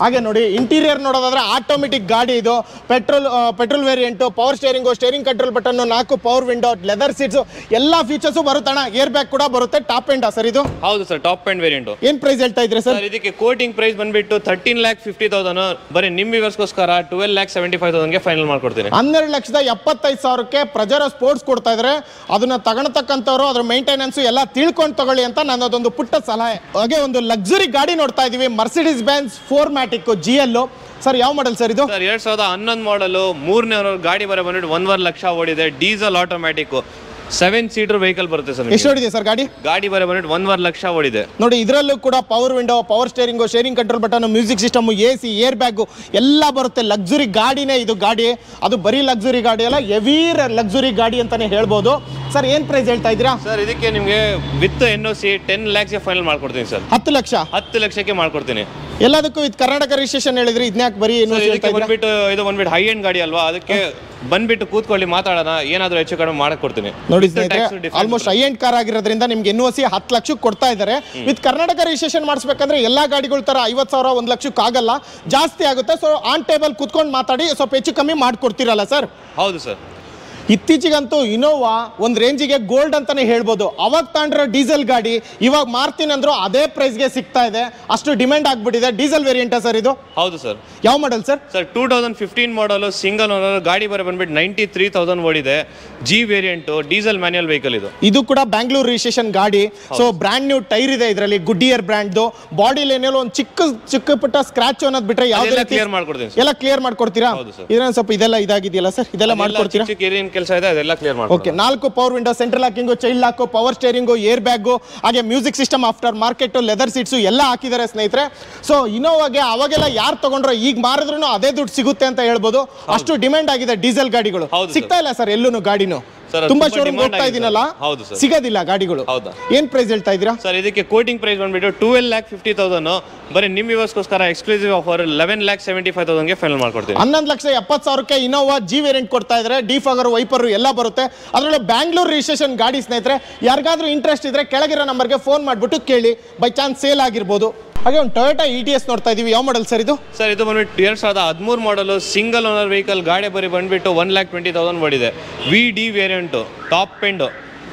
Speaker 1: ಹಾಗೆ ನೋಡಿ ಇಂಟೀರಿಯರ್ ನೋಡೋದಾದ್ರೆ ಆಟೋಮೆಟಿಕ್ ಗಾಡಿ ಇದು, petrol petrol variant, power steering, steering control button, ನಾಲ್ಕು ಪವರ್ ವಿಂಡೋ, ಲೆದರ್ ಸೀಟ್ಸ್, ಎಲ್ಲಾ ಫೀಚರ್ಸ್ ಬರುತ್ತಣ್ಣ. ಏರ್ ಬ್ಯಾಗ್ ಕೂಡ ಬರುತ್ತೆ. ಟಾಪ್ ಎಂಡ್ ಸರ್ ಇದು?
Speaker 2: ಹೌದು ಸರ್, ಟಾಪ್ ಎಂಡ್ ವೇರಿಯಂಟ್.
Speaker 1: ಏನ್ ಪ್ರೈಸ್ ಹೇಳ್ತಾ ಇದ್ರಿ ಸರ್?
Speaker 2: ಇದಕ್ಕೆ ಕೋಟಿಂಗ್ ಪ್ರೈಸ್ ಬಂದ್ಬಿಟ್ಟು ತರ್ಟೀನ್ ಲ್ಯಾಕ್ ಫಿಫ್ಟಿ ತೌಸಂಡ್, ಬರೀ ನಿಮ್ ವ್ಯೂವರ್ಸ್ಗೋಸ್ಕರ ಟ್ವೆಲ್ ಲ್ಯಾಕ್ ಸೆವೆಂಟಿ ಫೈವ್ ತೌಸಂಡ್ಗೆ ಫೈನಲ್ ಮಾಡ್ಕೊಡ್ತೀನಿ.
Speaker 1: ಹನ್ನೆರಡು ಲಕ್ಷದ ಎಪ್ಪತ್ತೈದು ಸಾವಿರಕ್ಕೆ ಪ್ರಜಾರ ಸ್ಪೋರ್ಟ್ಸ್ ಕೊಡ್ತಾ ಇದ್ದಾರೆ. ಅದನ್ನ ತಗೊಳ್ತಕ್ಕಂಥವ್ರು ಅದ್ರ ಮೇಂಟೆನೆನ್ಸ್ ಎಲ್ಲ ತಿಳ್ಕೊಂಡು ತಗೊಳ್ಳಿ ಅಂತ ನನ್ನದೊಂದು ಪುಟ್ಟ ಸಲಹೆ. ಹಾಗೆ ಒಂದು ಲಕ್ಸುರಿ ಗಾಡಿ ನೋಡ್ತಾ ಇದೀವಿ, Mercedes Benz four matic G L. Sir ಯಾವ ಮಾಡೆಲ್ ಸರ್ ಇದು?
Speaker 2: ಸರ್ ಎರಡ್ ಸಾವಿರದ ಹನ್ನೊಂದು ಮಾಡಲು, ಮೂರನೇ ಗಾಡಿ ಬರೋ ಬಂದ್ಬಿಟ್ಟು ಒಂದೂವರೆ ಲಕ್ಷ ಓಡಿದೆ, diesel automatic seven seater vehicle ಬರುತ್ತೆ ಸರ್.
Speaker 1: ಎಷ್ಟು ಓಡಿದೆ ಸರ್ ಗಾಡಿ?
Speaker 2: ಗಾಡಿ ಬರೋ ಬಂದ್ಬಿಟ್ಟು ಒಂದೂವರೆ ಲಕ್ಷ ಓಡಿದೆ
Speaker 1: ನೋಡಿ. ಇದರಲ್ಲೂ ಕೂಡ power window, power steering, steering control button, music system, A C, air bag ಎಲ್ಲ ಬರುತ್ತೆ. ಲಕ್ಸುರಿ ಗಾಡಿನೇ ಇದು ಗಾಡಿ. ಅದು ಬರೀ ಲಕ್ಸುರಿ ಗಾಡಿ ಅಲ್ಲ, ಹೆವಿ ಲಕ್ಸುರಿ ಗಾಡಿ ಅಂತಾನೆ ಹೇಳ್ಬೋದು. ಸರ್ ಏನ್ ಪ್ರೈಸ್ ಹೇಳ್ತಾ ಇದ್ದೀರಾ?
Speaker 2: ಸರ್ ಇದಕ್ಕೆ ನಿಮಗೆ with N O C ten ಲ್ಯಾಕ್ಸ್ಗೆ ಫೈನಲ್ ಮಾಡ್ಕೊಡ್ತೀನಿ ಸರ್.
Speaker 1: ಹತ್ತು ಲಕ್ಷ
Speaker 2: ಹತ್ತು ಲಕ್ಷಕ್ಕೆ ಮಾಡ್ಕೊಡ್ತೀನಿ.
Speaker 1: ಎಲ್ಲದಕ್ಕೂ ವಿತ್ ಕರ್ನಾಟಕ ರಿಜಿಸ್ಟ್ರೇಷನ್ ಹೇಳಿದ್ರಿ, ಇದನ್ಯಾಕೆ ಬರೀ
Speaker 2: ಬಂದ್ಬಿಟ್ಟು ಇದು ಬಂದ್ಬಿಟ್ಟು ಹೈ ಎಂಡ್ ಗಾಡಿ ಅಲ್ವಾ, ಅದಕ್ಕೆ ಬಂದ್ಬಿಟ್ಟು ಕೂತ್ಕೊಳ್ಳಿ ಮಾತಾಡೋಣ, ಏನಾದರೂ ಹೆಚ್ಚು ಕಡಿಮೆ ಮಾಡಕ್ ಕೊಡ್ತೀನಿ.
Speaker 1: ನೋಡಿ ಸ್ನೇಹಿತರೆ, ಆಲ್ಮೋಸ್ಟ್ ಹೈ ಎಂಡ್ ಕಾರ್ ಆಗಿರೋದ್ರಿಂದ ನಿಮ್ಗೆ ಎನ್ ಒ ಸಿ ಹತ್ತು ಲಕ್ಷಕ್ಕೆ ಕೊಡ್ತಾ ಇದ್ದಾರೆ. ವಿತ್ ಕರ್ನಾಟಕ ರಿಜಿಸ್ಟ್ರೇಷನ್ ಮಾಡಿಸ್ಬೇಕಂದ್ರೆ ಎಲ್ಲಾ ಗಾಡಿಗಳ ತರ ಐವತ್ತು ಸಾವಿರ ಒಂದು ಲಕ್ಷಕ್ಕೆ ಆಗಲ್ಲ, ಜಾಸ್ತಿ ಆಗುತ್ತೆ. ಸೊ ಆನ್ ಟೇಬಲ್ ಕೂತ್ಕೊಂಡು ಮಾತಾಡಿ ಸ್ವಲ್ಪ ಹೆಚ್ಚು ಕಮ್ಮಿ ಮಾಡ್ಕೊಡ್ತೀರಲ್ಲ ಸರ್?
Speaker 2: ಹೌದು ಸರ್.
Speaker 1: ಇತ್ತೀಚೆಗಂತೂ ಇನೋವಾ ಒಂದು ರೇಂಜಿಗೆ ಗೋಲ್ಡ್ ಅಂತಾನೆ ಹೇಳ್ಬೋದು. ಅವಾಗ ತಗೊಂಡ್ರೆ ಡೀಸೆಲ್ ಗಾಡಿ ಇವಾಗ ಮಾರ್ತೀನಿ ಅಂದ್ರು ಅದೇ ಪ್ರೈಸ್ಗೆ ಸಿಗ್ತಾ ಇದೆ, ಅಷ್ಟು ಡಿಮ್ಯಾಂಡ್ ಆಗ್ಬಿಟ್ಟಿದೆ. ಡೀಸೆಲ್ ವೇರಿಯಂಟ್ ಸರ್ ಇದು?
Speaker 2: ಹೌದು ಸರ್.
Speaker 1: ಯಾವ model sir?
Speaker 2: Sir two thousand fifteen model, single owner, ಗಾಡಿ ಬರ ಬಂದ್ಬಿಟ್ಟು ನೈಂಟಿ ತ್ರೀ ತೌಸಂಡ್ ಓಡಿದೆ, G variant, diesel manual vehicle ಇದು.
Speaker 1: ಇದು ಕೂಡ ಬ್ಯಾಂಗ್ಳೂರ್ ರಿಜಿಸ್ಟ್ರೇಷನ್ ಗಾಡಿ. ಸೊ ಬ್ರ್ಯಾಂಡ್ ನ್ಯೂ ಟೈರ್ ಇದೆ ಇದರಲ್ಲಿ, ಗುಡ್ಡಿಯರ್ ಬ್ರ್ಯಾಂಡ್. ಬಾಡಿ ಏನೇನೋ ಒಂದು ಚಿಕ್ಕ ಚಿಕ್ಕ ಪುಟ್ಟ ಸ್ಕ್ರಾಚ್ ಅನ್ನೋದು ಬಿಟ್ರೆ ಯಾವ್ದು
Speaker 2: ಕ್ಲಿಯರ್ ಮಾಡ್ಕೊಡ್ತೀನಿ.
Speaker 1: ಎಲ್ಲ ಕ್ಲಿಯರ್ ಮಾಡ್ಕೊಡ್ತೀರಾ? ಇದನ್ನ ಸ್ವಲ್ಪ ಇದೆಲ್ಲ ಇದಾಗಿದೆಯಲ್ಲ ಸರ್, ಇದೆಲ್ಲ ಮಾಡ್ಕೊಡ್ತೀರಾ?
Speaker 2: ಕೆಲಸ ಇದೆ ಅದೆಲ್ಲ ಕ್ಲಿಯರ್ ಮಾಡಿ.
Speaker 1: ಓಕೆ. ನಾಲ್ಕು power window, central locking, child lock, power steering, airbag, ಹಾಗೆ music system, aftermarket, leather seats ಎಲ್ಲ ಹಾಕಿದ್ದಾರೆ ಸ್ನೇಹಿತರೆ. ಸೊ ಇನೋವಾಗೆ ಅವಾಗೆಲ್ಲ ಯಾರು ತಗೊಂಡ್ರೆ ಈಗ ಮಾರಿದ್ರು ಅದೇ ದುಡ್ಡು ಸಿಗುತ್ತೆ ಅಂತ ಹೇಳ್ಬೋದು, ಅಷ್ಟು ಡಿಮ್ಯಾಂಡ್ ಆಗಿದೆ ಡೀಸೆಲ್ ಗಾಡಿಗಳು. ಸಿಗ್ತಾ ಇಲ್ಲ ಸರ್ ಎಲ್ಲೂ ಗಾಡಿನೂ. ತುಂಬಾ ಶೋರೂಮ್ ಹೋಗ್ತಾ ಇದೀನಲ್ಲ, ಸಿಗೋದಿಲ್ಲ ಗಾಡಿಗಳು. ಏನ್ ಪ್ರೈಸ್ ಹೇಳ್ತಾ ಇದೀರಾ
Speaker 2: ಸರ್? ಇದಕ್ಕೆ ಕೋಟಿಂಗ್ ಪ್ರೈಸ್ ಬಂದ್ಬಿಟ್ಟು ಟ್ವೆಲ್ ಲ್ಯಾಕ್ ಫಿಫ್ಟಿ ತೌಸಂಡ್, ಬರೀ ನಿಮ್ ವ್ಯೂವರ್ಸ್ಗೋಸ್ಕರ exclusive offer eleven lakh seventy five ತೌಸಂಡ್ಗೆ ಫೈನಲ್ ಮಾಡ್ಕೊಡ್ತೀನಿ.
Speaker 1: ಹನ್ನೊಂದು ಲಕ್ಷ ಎಪ್ಪತ್ತು ಸಾವಿರಕ್ಕೆ ಇನೋವಾ ಜಿ ವೇರಿಯಂಟ್ ಕೊಡ್ತಾ ಇದ್ದಾರೆ. ಡಿಫಾಗರ್, ವೈಪರ್ ಎಲ್ಲ ಬರುತ್ತೆ. ಅದರಲ್ಲಿ ಬ್ಯಾಂಗ್ಳೂರ್ ರಿಜಿಸ್ಟ್ರೇಷನ್ ಗಾಡಿ ಸ್ನೇಹಿತರೆ. ಯಾರಿಗಾದ್ರೂ ಇಂಟ್ರೆಸ್ಟ್ ಇದ್ರೆ ಕೆಳಗಿರೋ ನಂಬರ್ಗೆ ಫೋನ್ ಮಾಡ್ಬಿಟ್ಟು ಕೇಳಿ, ಬೈ ಚಾನ್ಸ್ ಸೇಲ್ ಆಗಿರ್ಬೋದು. ಹಾಗೆ ಒಂದು ಟೊಯೋಟಾ ಇ ಟಿ ಎಸ್ ನೋಡ್ತಾ ಇದೀವಿ. ಯಾವ ಮಾಡೆಲ್ ಸರ್ ಇದು?
Speaker 2: ಸರ್ ಇದು ಬಂದ್ಬಿಟ್ಟು ಎರಡ್ ಸಾವಿರದ ಹದಿಮೂರು ಮಾಡಲು, ಸಿಂಗಲ್ ಓನರ್ ವೆಹಿಕಲ್, ಗಾಡಿ ಬರೀ ಬಂದ್ಬಿಟ್ಟು ಒನ್ ಲ್ಯಾಕ್ ಟ್ವೆಂಟಿ ತೌಸಂಡ್ ಓಡಿದೆ, V D variant, top end.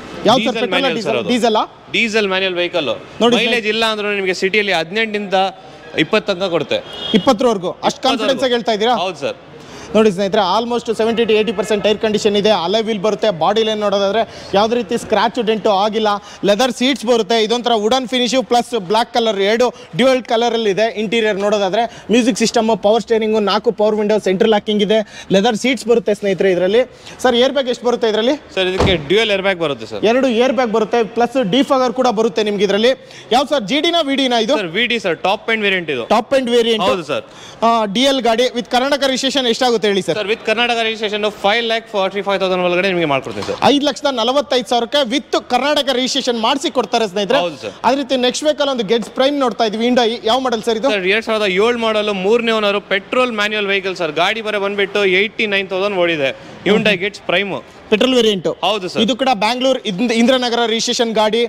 Speaker 2: Diesel manual vehicle. Mileage ಇಲ್ಲ ಅಂದ್ರೆ ನಿಮಗೆ ಸಿಟಿಯಲ್ಲಿ ಹದಿನೆಂಟಿಂದ ಇಪ್ಪತ್ತು ತನಕ ಕೊಡುತ್ತೆ.
Speaker 1: ಇಪ್ಪತ್ತರವರೆಗೂ ಅಷ್ಟು ಕಾನ್ಫಿಡೆನ್ಸ್ ಆಗಿ ಹೇಳ್ತಾ ಇದ್ದೀರಾ?
Speaker 2: ಹೌದು ಸರ್.
Speaker 1: ನೋಡಿ ಸ್ನೇಹಿತರೆ, almost seventy to eighty percent tyre condition ಇದೆ. ಅಲೆ ವೀಲ್ ಬರುತ್ತೆ. ಬಾಡಿ ಲೈನ್ ನೋಡೋದಾದ್ರೆ ಯಾವುದೇ ರೀತಿ ಸ್ಕ್ರಾಚ್ ಡೆಂಟು ಆಗಿಲ್ಲ. ಲೆದರ್ ಸೀಟ್ಸ್ ಬರುತ್ತೆ. ಇದೊಂಥರ wooden finish plus black colour, ಎರಡು ಡ್ಯುಯಲ್ ಕಲರಲ್ಲಿ ಇದೆ. ಇಂಟೀರಿಯರ್ ನೋಡೋದಾದ್ರೆ ಮ್ಯೂಸಿಕ್ ಸಿಸ್ಟಮ್, ಪವರ್ ಸ್ಟೇರಿಂಗು, ನಾಲ್ಕು ಪವರ್ ವಿಂಡೋ, ಸೆಂಟ್ರಲ್ ಲಾಕಿಂಗ್ ಇದೆ, ಲೆದರ್ ಸೀಟ್ಸ್ ಬರುತ್ತೆ ಸ್ನೇಹಿತರೆ ಇದರಲ್ಲಿ. ಸರ್ ಏರ್ ಬ್ಯಾಗ್ ಎಷ್ಟು ಬರುತ್ತೆ ಇದರಲ್ಲಿ?
Speaker 2: ಸರ್ ಇದಕ್ಕೆ ಡ್ಯುಯಲ್ ಏರ್ ಬ್ಯಾಗ್ ಬರುತ್ತೆ ಸರ್.
Speaker 1: ಎರಡು ಏರ್ ಬ್ಯಾಗ್ ಬರುತ್ತೆ, ಪ್ಲಸ್ ಡಿಫಾಗರ್ ಕೂಡ ಬರುತ್ತೆ ನಿಮ್ಗೆ ಇದರಲ್ಲಿ. ಯಾವ ಸರ್, ಜಿ ಡಿನ ವಿ ಡಿನ ಇದು?
Speaker 2: V D sir, top end variant ಇದು.
Speaker 1: Top end variant.
Speaker 2: ಹೌದು ಸರ್.
Speaker 1: ಡಿ ಎಲ್ ಗಾಡಿ ವಿತ್ ಕರ್ನಾಟಕ ರಿಜಿಸ್ಟ್ರೇಷನ್ ಎಷ್ಟಾಗುತ್ತೆ ಹೇಳಿ sir?
Speaker 2: With Karnataka registration five lakh forty five thousand ಒಳಗಡೆ ನಿಮಗೆ ಮಾಡ್ಕೊಡ್ತೀನಿ ಸರ್.
Speaker 1: ಐದು ಲಕ್ಷದ ನಲವತ್ತೈದು ಸಾವಿರಕ್ಕೆ ವಿತ್ ಕರ್ನಾಟಕ ರಿಜಿಸ್ಟ್ರೇಷನ್ ಮಾಡಿಸಿ ಕೊಡ್ತಾರೆ ಸ್ನೇಹಿತರೆ. ಅದೇ ರೀತಿ ನೆಕ್ಸ್ಟ್ ವೆಹಿಕಲ್ ಒಂದು ಗೆಟ್ಸ್ ಪ್ರೈಮ್ ನೋಡ್ತಾ ಇದೀವಿ. ಇಂಡಾ ಯಾವ ಮಾಡೆಲ್ ಸರ್ ಇದು?
Speaker 2: ಎರಡ್ ಸಾವಿರದ ಏಳು ಮಾಡಲು, ಮೂರನೇ owner, petrol manual vehicle sir. ಗಾಡಿ ಬರ ಬಂದ್ಬಿಟ್ಟು ಏಯ್ಟಿ ನೈನ್ ತೌಸಂಡ್ ಓಡಿದೆ, Hyundai Getz Prime, petrol variant. ಹೌದು ಸರ್. ಇದು ಕೂಡ ಬ್ಯಾಂಗ್ಳೂರ್ ಇಂದ್ರನಗರ ರಿಜಿಸ್ಟ್ರೇಷನ್ ಗಾಡಿ.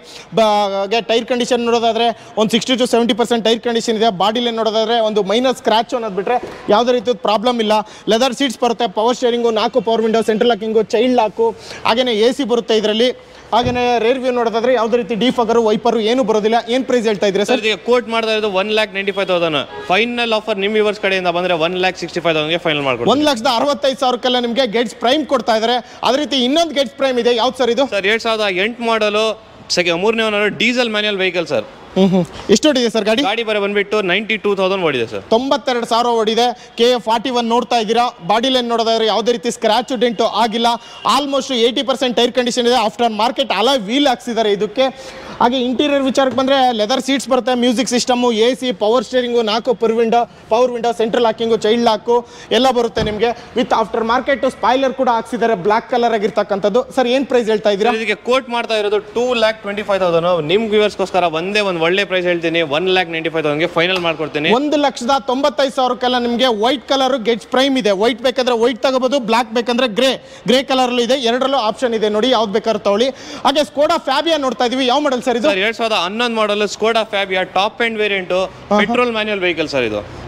Speaker 2: ಟೈರ್ ಕಂಡೀಷನ್ ನೋಡೋದಾದ್ರೆ ಒಂದು sixty to seventy percent tyre condition ಇದೆ. ಬಾಡಿ ಲೈನ್ ನೋಡೋದಾದ್ರೆ ಒಂದು ಮೈನರ್ ಸ್ಕ್ರಾಚ್ ಅನ್ನೋದು ಬಿಟ್ರೆ ಯಾವುದೇ ರೀತಿ ಪ್ರಾಬ್ಲಮ್ ಇಲ್ಲ. ಲೆದರ್ ಸೀಟ್ಸ್ ಬರುತ್ತೆ, ಪವರ್ ಸ್ಟೇರಿಂಗು, ನಾಲ್ಕು power window, central locking, child lock, ಹಾಗೇನೆ ಎ ಸಿ ಬರುತ್ತೆ ಇದರಲ್ಲಿ. ಹಾಗೇನೆ ರೇರ್ ವ್ಯೂ ನೋಡೋದಾದ್ರೆ ಯಾವುದೇ ರೀತಿ ಡಿಫಾಗರ್, ವೈಪರ್ ಏನು ಬರೋದಿಲ್ಲ. ಏನ್ ಪ್ರೈಸ್ ಹೇಳ್ತಾ ಇದ್ರೆ ಸರ್? ಕೋಟ್ ಮಾಡ್ತಾ ಇರೋದು one lakh ninety five thousand. Final offer ನಿಮ್ ವ್ಯೂವರ್ಸ್ ಕಡೆಯಿಂದ ಬಂದ್ರೆ ಒನ್ ಲ್ಯಾಕ್ ಸಿಕ್ಸ್ಟಿ ಫೈವ್ ತೌಸಂಡ್ಗೆ ಫೈನಲ್ ಮಾಡ್ಕೊಡ್ತೀವಿ. ಒಂದ್ ಲಕ್ಷದ ಅರವತ್ತೈದು ಸಾವಿರಕ್ಕೆಲ್ಲ ನಿಮಗೆ ಗೆಟ್ಸ್ ಪ್ರೈಮ್ ಕೊಡ್ತಾ ಇದ್ದಾರೆ. ಅದೇ ರೀತಿ ಇನ್ನೊಂದು ಗೆಟ್ಸ್ ಪ್ರೈಮ್ ಇದೆ. ಯಾವ್ದು ಸರ್ ಇದು? ಸರ್ ಎರಡ್ ಸಾವಿರದ ಎಂಟು ಮಾಡಲು, ಮೂರನೇ owner, diesel manual vehicle sir. ಹ್ಮ್ ಎಷ್ಟು ಓಡಿದೆ ಸರ್ ಗಾಡಿ? ಗಾಡಿ ಬರ ಬಂದ್ಬಿಟ್ಟು ನೈಂಟಿ ಟೂ ತೌಸಂಡ್ ಓಡಿದೆ ಸರ್. ತೊಂಬತ್ತೆರಡು ಸಾವಿರ ಓಡಿದೆ. ಕೆ ಎ ಫಾರ್ಟಿ ಒನ್ ನೋಡ್ತಾ ಇದ್ದೀರಾ. ಬಾಡಿ ಲೈನ್ ನೋಡೋದಾದ್ರೆ ಯಾವುದೇ ರೀತಿ ಸ್ಕ್ರಾಚ್ ಡೆಂಟು ಆಗಿಲ್ಲ. Almost eighty percent tyre condition ಇದೆ. ಆಫ್ಟರ್ ಮಾರ್ಕೆಟ್ ಅಲಾ ವೀಲ್ ಹಾಕ್ಸಿದ್ದಾರೆ ಇದಕ್ಕೆ. ಹಾಗೆ ಇಂಟೀರಿಯರ್ ವಿಚಾರಕ್ಕೆ ಬಂದರೆ ಲೆದರ್ ಸೀಟ್ಸ್ ಬರುತ್ತೆ, music system, A C, power steering, ನಾಲ್ಕು power window, power window, central locking, child lock ಎಲ್ಲ ಬರುತ್ತೆ ನಿಮಗೆ. ವಿತ್ ಆಫ್ಟರ್ ಮಾರ್ಕೆಟ್ ಸ್ಪಾಯ್ಲರ್ ಕೂಡ ಹಾಕ್ಸಿದ್ದಾರೆ, ಬ್ಲಾಕ್ ಕಲರ್ ಆಗಿರ್ತಕ್ಕಂಥದ್ದು. ಸರ್ ಏನು ಪ್ರೈಸ್ ಹೇಳ್ತಾ ಇದ್ದೀರಾ? ಇದಕ್ಕೆ ಕೋಟ್ ಮಾಡ್ತಾ ಇರೋದು two lakh twenty five thousand. ನಿಮ್ ವ್ಯೂವರ್ಸ್ಗೋಸ್ಕರ ಒಂದೇ ಒಂದು ಒಳ್ಳೆ ಪ್ರೈಸ್ ಹೇಳ್ತೀನಿ, ಒನ್ ಲ್ಯಾಕ್ ನೈಂಟಿ ಫೈವ್ ತೌಸಂಡ್ಗೆ ಫೈನಲ್ ಮಾಡ್ಕೊಡ್ತೀನಿ. ಒಂದು ಲಕ್ಷದ ತೊಂಬತ್ತೈದು ಸಾವಿರಕ್ಕೆಲ್ಲ ನಿಮಗೆ ವೈಟ್ ಕಲರ್ ಗೆಟ್ಸ್ ಪ್ರೈಮ್ ಇದೆ. ವೈಟ್ ಬೇಕಂದ್ರೆ ವೈಟ್ ತಗೋಬಹುದು, ಬ್ಲಾಕ್ ಬೇಕಂದ್ರೆ ಗ್ರೇ ಗ್ರೇ ಕಲರ್ ಇದೆ. ಎರಡರಲ್ಲೂ ಆಪ್ಷನ್ ಇದೆ ನೋಡಿ, ಯಾವ್ದು ಬೇಕಾದ್ರೂ ತಗೊಳ್ಳಿ. ಹಾಗೆ ಸ್ಕೋಡಾ ಫ್ಯಾಬಿಯಾ ನೋಡ್ತಾ ಇದೀವಿ. ಯಾವ ಮಾಡೆಲ್ ಸರ್ ಇದು? ಎರಡ್ ಸಾವಿರದ ಹನ್ನೊಂದು model Skoda Fabia, top end variant, petrol manual vehicle sir ಇದು.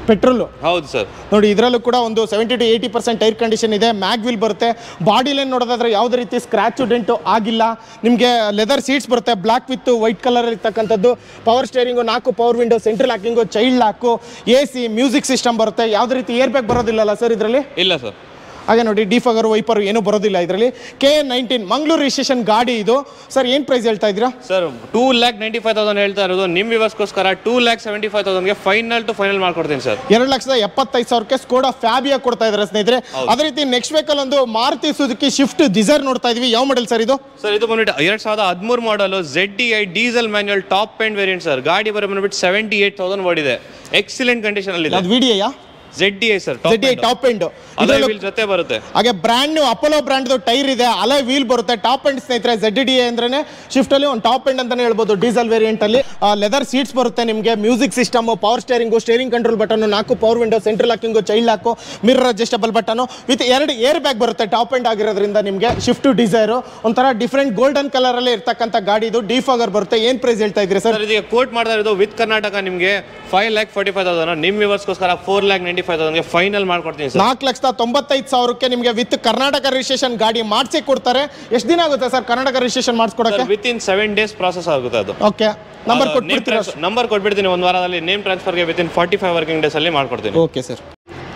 Speaker 1: ಪೆಟ್ರೋಲ್
Speaker 2: ಹೌದು ಸರ್.
Speaker 1: ನೋಡಿ ಇದರಲ್ಲೂ ಕೂಡ ಒಂದು seventy to eighty percent tyre condition ಇದೆ. ಮ್ಯಾಗ್ ವೀಲ್ ಬರುತ್ತೆ. ಬಾಡಿ ಲೈನ್ ನೋಡೋದಾದ್ರೆ ಯಾವುದೇ ರೀತಿ ಸ್ಕ್ರಾಚ್ ಡೆಂಟು ಆಗಿಲ್ಲ. ನಿಮಗೆ ಲೆದರ್ ಸೀಟ್ಸ್ ಬರುತ್ತೆ ಬ್ಲಾಕ್ ವಿತ್ ವೈಟ್ ಕಲರ್ ಇರ್ತಕ್ಕಂಥದ್ದು. ಪವರ್ ಸ್ಟೇರಿಂಗು, ನಾಲ್ಕು power window, central locking, child lock, A C, music system ಬರುತ್ತೆ. ಯಾವುದೇ ರೀತಿ ಏರ್ ಬ್ಯಾಗ್ ಬರೋದಿಲ್ಲಲ್ಲ ಸರ್ ಇದರಲ್ಲಿ?
Speaker 2: ಇಲ್ಲ ಸರ್.
Speaker 1: ಹಾಗೆ ನೋಡಿ ಡಿಫಾಗರ್ ವೈಪರ್ ಏನು ಬರೋದಿಲ್ಲ ಇದರಲ್ಲಿ. ಕೆ ನೈನ್ಟೀನ್ ಮಂಗಳೂರು ರಿಜಿಸ್ಟ್ರೇಷನ್ ಗಾಡಿ ಇದು. ಸರ್ ಏನು ಪ್ರೈಸ್ ಹೇಳ್ತಾ ಇದ್ದೀರಾ
Speaker 2: sir? Two lakh ninety five thousand ಹೇಳ್ತಾ ಇರೋದು. ನಿಮ್ಮ ವ್ಯವಸ್ಗೋಸ್ಕರ ಟೂ ಲ್ಯಾಕ್ ಸೆವೆಂಟಿ ಫೈವ್ ತೌಸಂಡ್ಗೆ ಫೈನಲ್ ಟು ಫೈನಲ್ ಮಾಡ್ಕೊಡ್ತೀನಿ ಸರ್.
Speaker 1: ಎರಡು ಲಕ್ಷದ ಎಪ್ಪತ್ತೈದು ಸಾವಿರಕ್ಕೆ ಸ್ಕೋಡಾ ಫ್ಯಾಬಿಯಾ ಕೊಡ್ತಾ ಇದ್ದಾರೆ ಸ್ನೇಹಿತರೆ. ಅದೇ ರೀತಿ ನೆಕ್ಸ್ಟ್ ವೆಹಿಕಲ್ ಒಂದು ಮಾರುತಿ ಸುಜುಕಿ ಶಿಫ್ಟ್ ಡಿಸೈರ್ ನೋಡ್ತಾ ಇದೀವಿ. ಯಾವ ಮಾಡೆಲ್ ಸರ್ ಇದು?
Speaker 2: ಸರ್ ಇದು ಬಂದ್ಬಿಟ್ಟು ಎರಡ್ ಸಾವಿರದ ಹದಿಮೂರು model Z D I diesel manual top end variant sir. ಗಾಡಿ ಬರೋ ಬಂದ್ಬಿಟ್ಟು ಸೆವೆಂಟಿ ಏಟ್ ತೌಸಂಡ್ ಓಡಿದೆ. ಎಕ್ಸಲೆಂಟ್ ಕಂಡೀಷನ್ ಅಲ್ಲಿ ಇದೆ.
Speaker 1: ವಿಡಿಯಾ
Speaker 2: Z D I sir,
Speaker 1: Z D I top end
Speaker 2: ಜೊತೆ ಬರುತ್ತೆ.
Speaker 1: ಹಾಗೆ brand new Apollo brand tyre ಇದೆ, ಅಲೈ ವೀಲ್ ಬರುತ್ತೆ. ಟಾಪ್ ಎಂಡ್ ಸ್ನೇಹಿತರೆ ಝೆಡ್ ಡಿ ಐ ಅಂದ್ರೆ ಶಿಫ್ಟ್ ಅಲ್ಲಿ ಒಂದು ಟಾಪ್ ಎಂಡ್ ಅಂತಾನೆ ಹೇಳ್ಬೋದು. ಡೀಸೆಲ್ ವೇರಿಯಂಟ್ ಅಲ್ಲಿ ಲೆದರ್ ಸೀಟ್ಸ್ ಬರುತ್ತೆ ನಿಮಗೆ. Music system, power steering, steering control button, ನಾಲ್ಕು power window, central locking, child lock, mirror adjustable button with ಎರಡು ಏರ್ ಬ್ಯಾಗ್ ಬರುತ್ತೆ. ಟಾಪ್ ಎಂಡ್ ಆಗಿರೋದ್ರಿಂದ ನಿಮಗೆ ಶಿಫ್ಟ್ ಡಿಸೈರ್ ಒಂಥರ ಡಿಫ್ರೆಂಟ್ ಗೋಲ್ಡನ್ ಕಲರ್ ಅಲ್ಲಿ ಇರ್ತಕ್ಕಂಥ ಗಾಡಿ ಇದು. ಡಿಫಾಗರ್ ಬರುತ್ತೆ. ಏನ್ ಪ್ರೈಸ್ ಹೇಳ್ತಾ ಇದ್ರಿ ಸರ್?
Speaker 2: ಇದಕ್ಕೆ ಕೋಟ್ ಮಾಡ್ತಾ ಇರೋದು ವಿತ್ ಕರ್ನಾಟಕ ನಿಮಗೆ five lakh forty five thousand. ನಿಮ್ಮ ವ್ಯೂವರ್ಸ್ಗೋಸ್ಕರ ಫೋರ್ ಲ್ಯಾಕ್ ನೈಂಟಿ ಫೈವ್ ತೌಸಂಡ್ಗೆ ಫೈನಲ್ ಮಾಡ್ಕೊಡ್ತೀನಿ ಸರ್.
Speaker 1: ನಾಲ್ಕು ಲಕ್ಷದ ತೊಂಬತ್ತೈದು ಸಾವಿರಕ್ಕೆ ನಿಮಗೆ ವಿತ್ ಕರ್ನಾಟಕ ರಿಜಿಸ್ಟ್ರೇಷನ್ ಗಾಡಿ ಮಾಡಿಸಿ ಕೊಡ್ತಾರೆ. ಎಷ್ಟು ದಿನ ಆಗುತ್ತೆ ಸರ್ ಕರ್ನಾಟಕ ರಿಜಿಸ್ಟ್ರೇಷನ್ ಮಾಡಿಸ್ಕೊಡಕ್ಕೆ?
Speaker 2: Within seven days process ಆಗುತ್ತೆ ಅದು.
Speaker 1: Okay, number ಕೊಟ್ಬಿಡ್ತೀರಾ?
Speaker 2: ನಂಬರ್ ಕೊಟ್ಬಿಡ್ತೀನಿ. ಒಂದು ವಾರದಲ್ಲಿ ನೇಮ್ ಟ್ರಾನ್ಸ್ಫರ್ಗೆ within forty five working days ಅಲ್ಲಿ ಮಾಡ್ಕೊಡ್ತೀನಿ.
Speaker 1: Okay sir.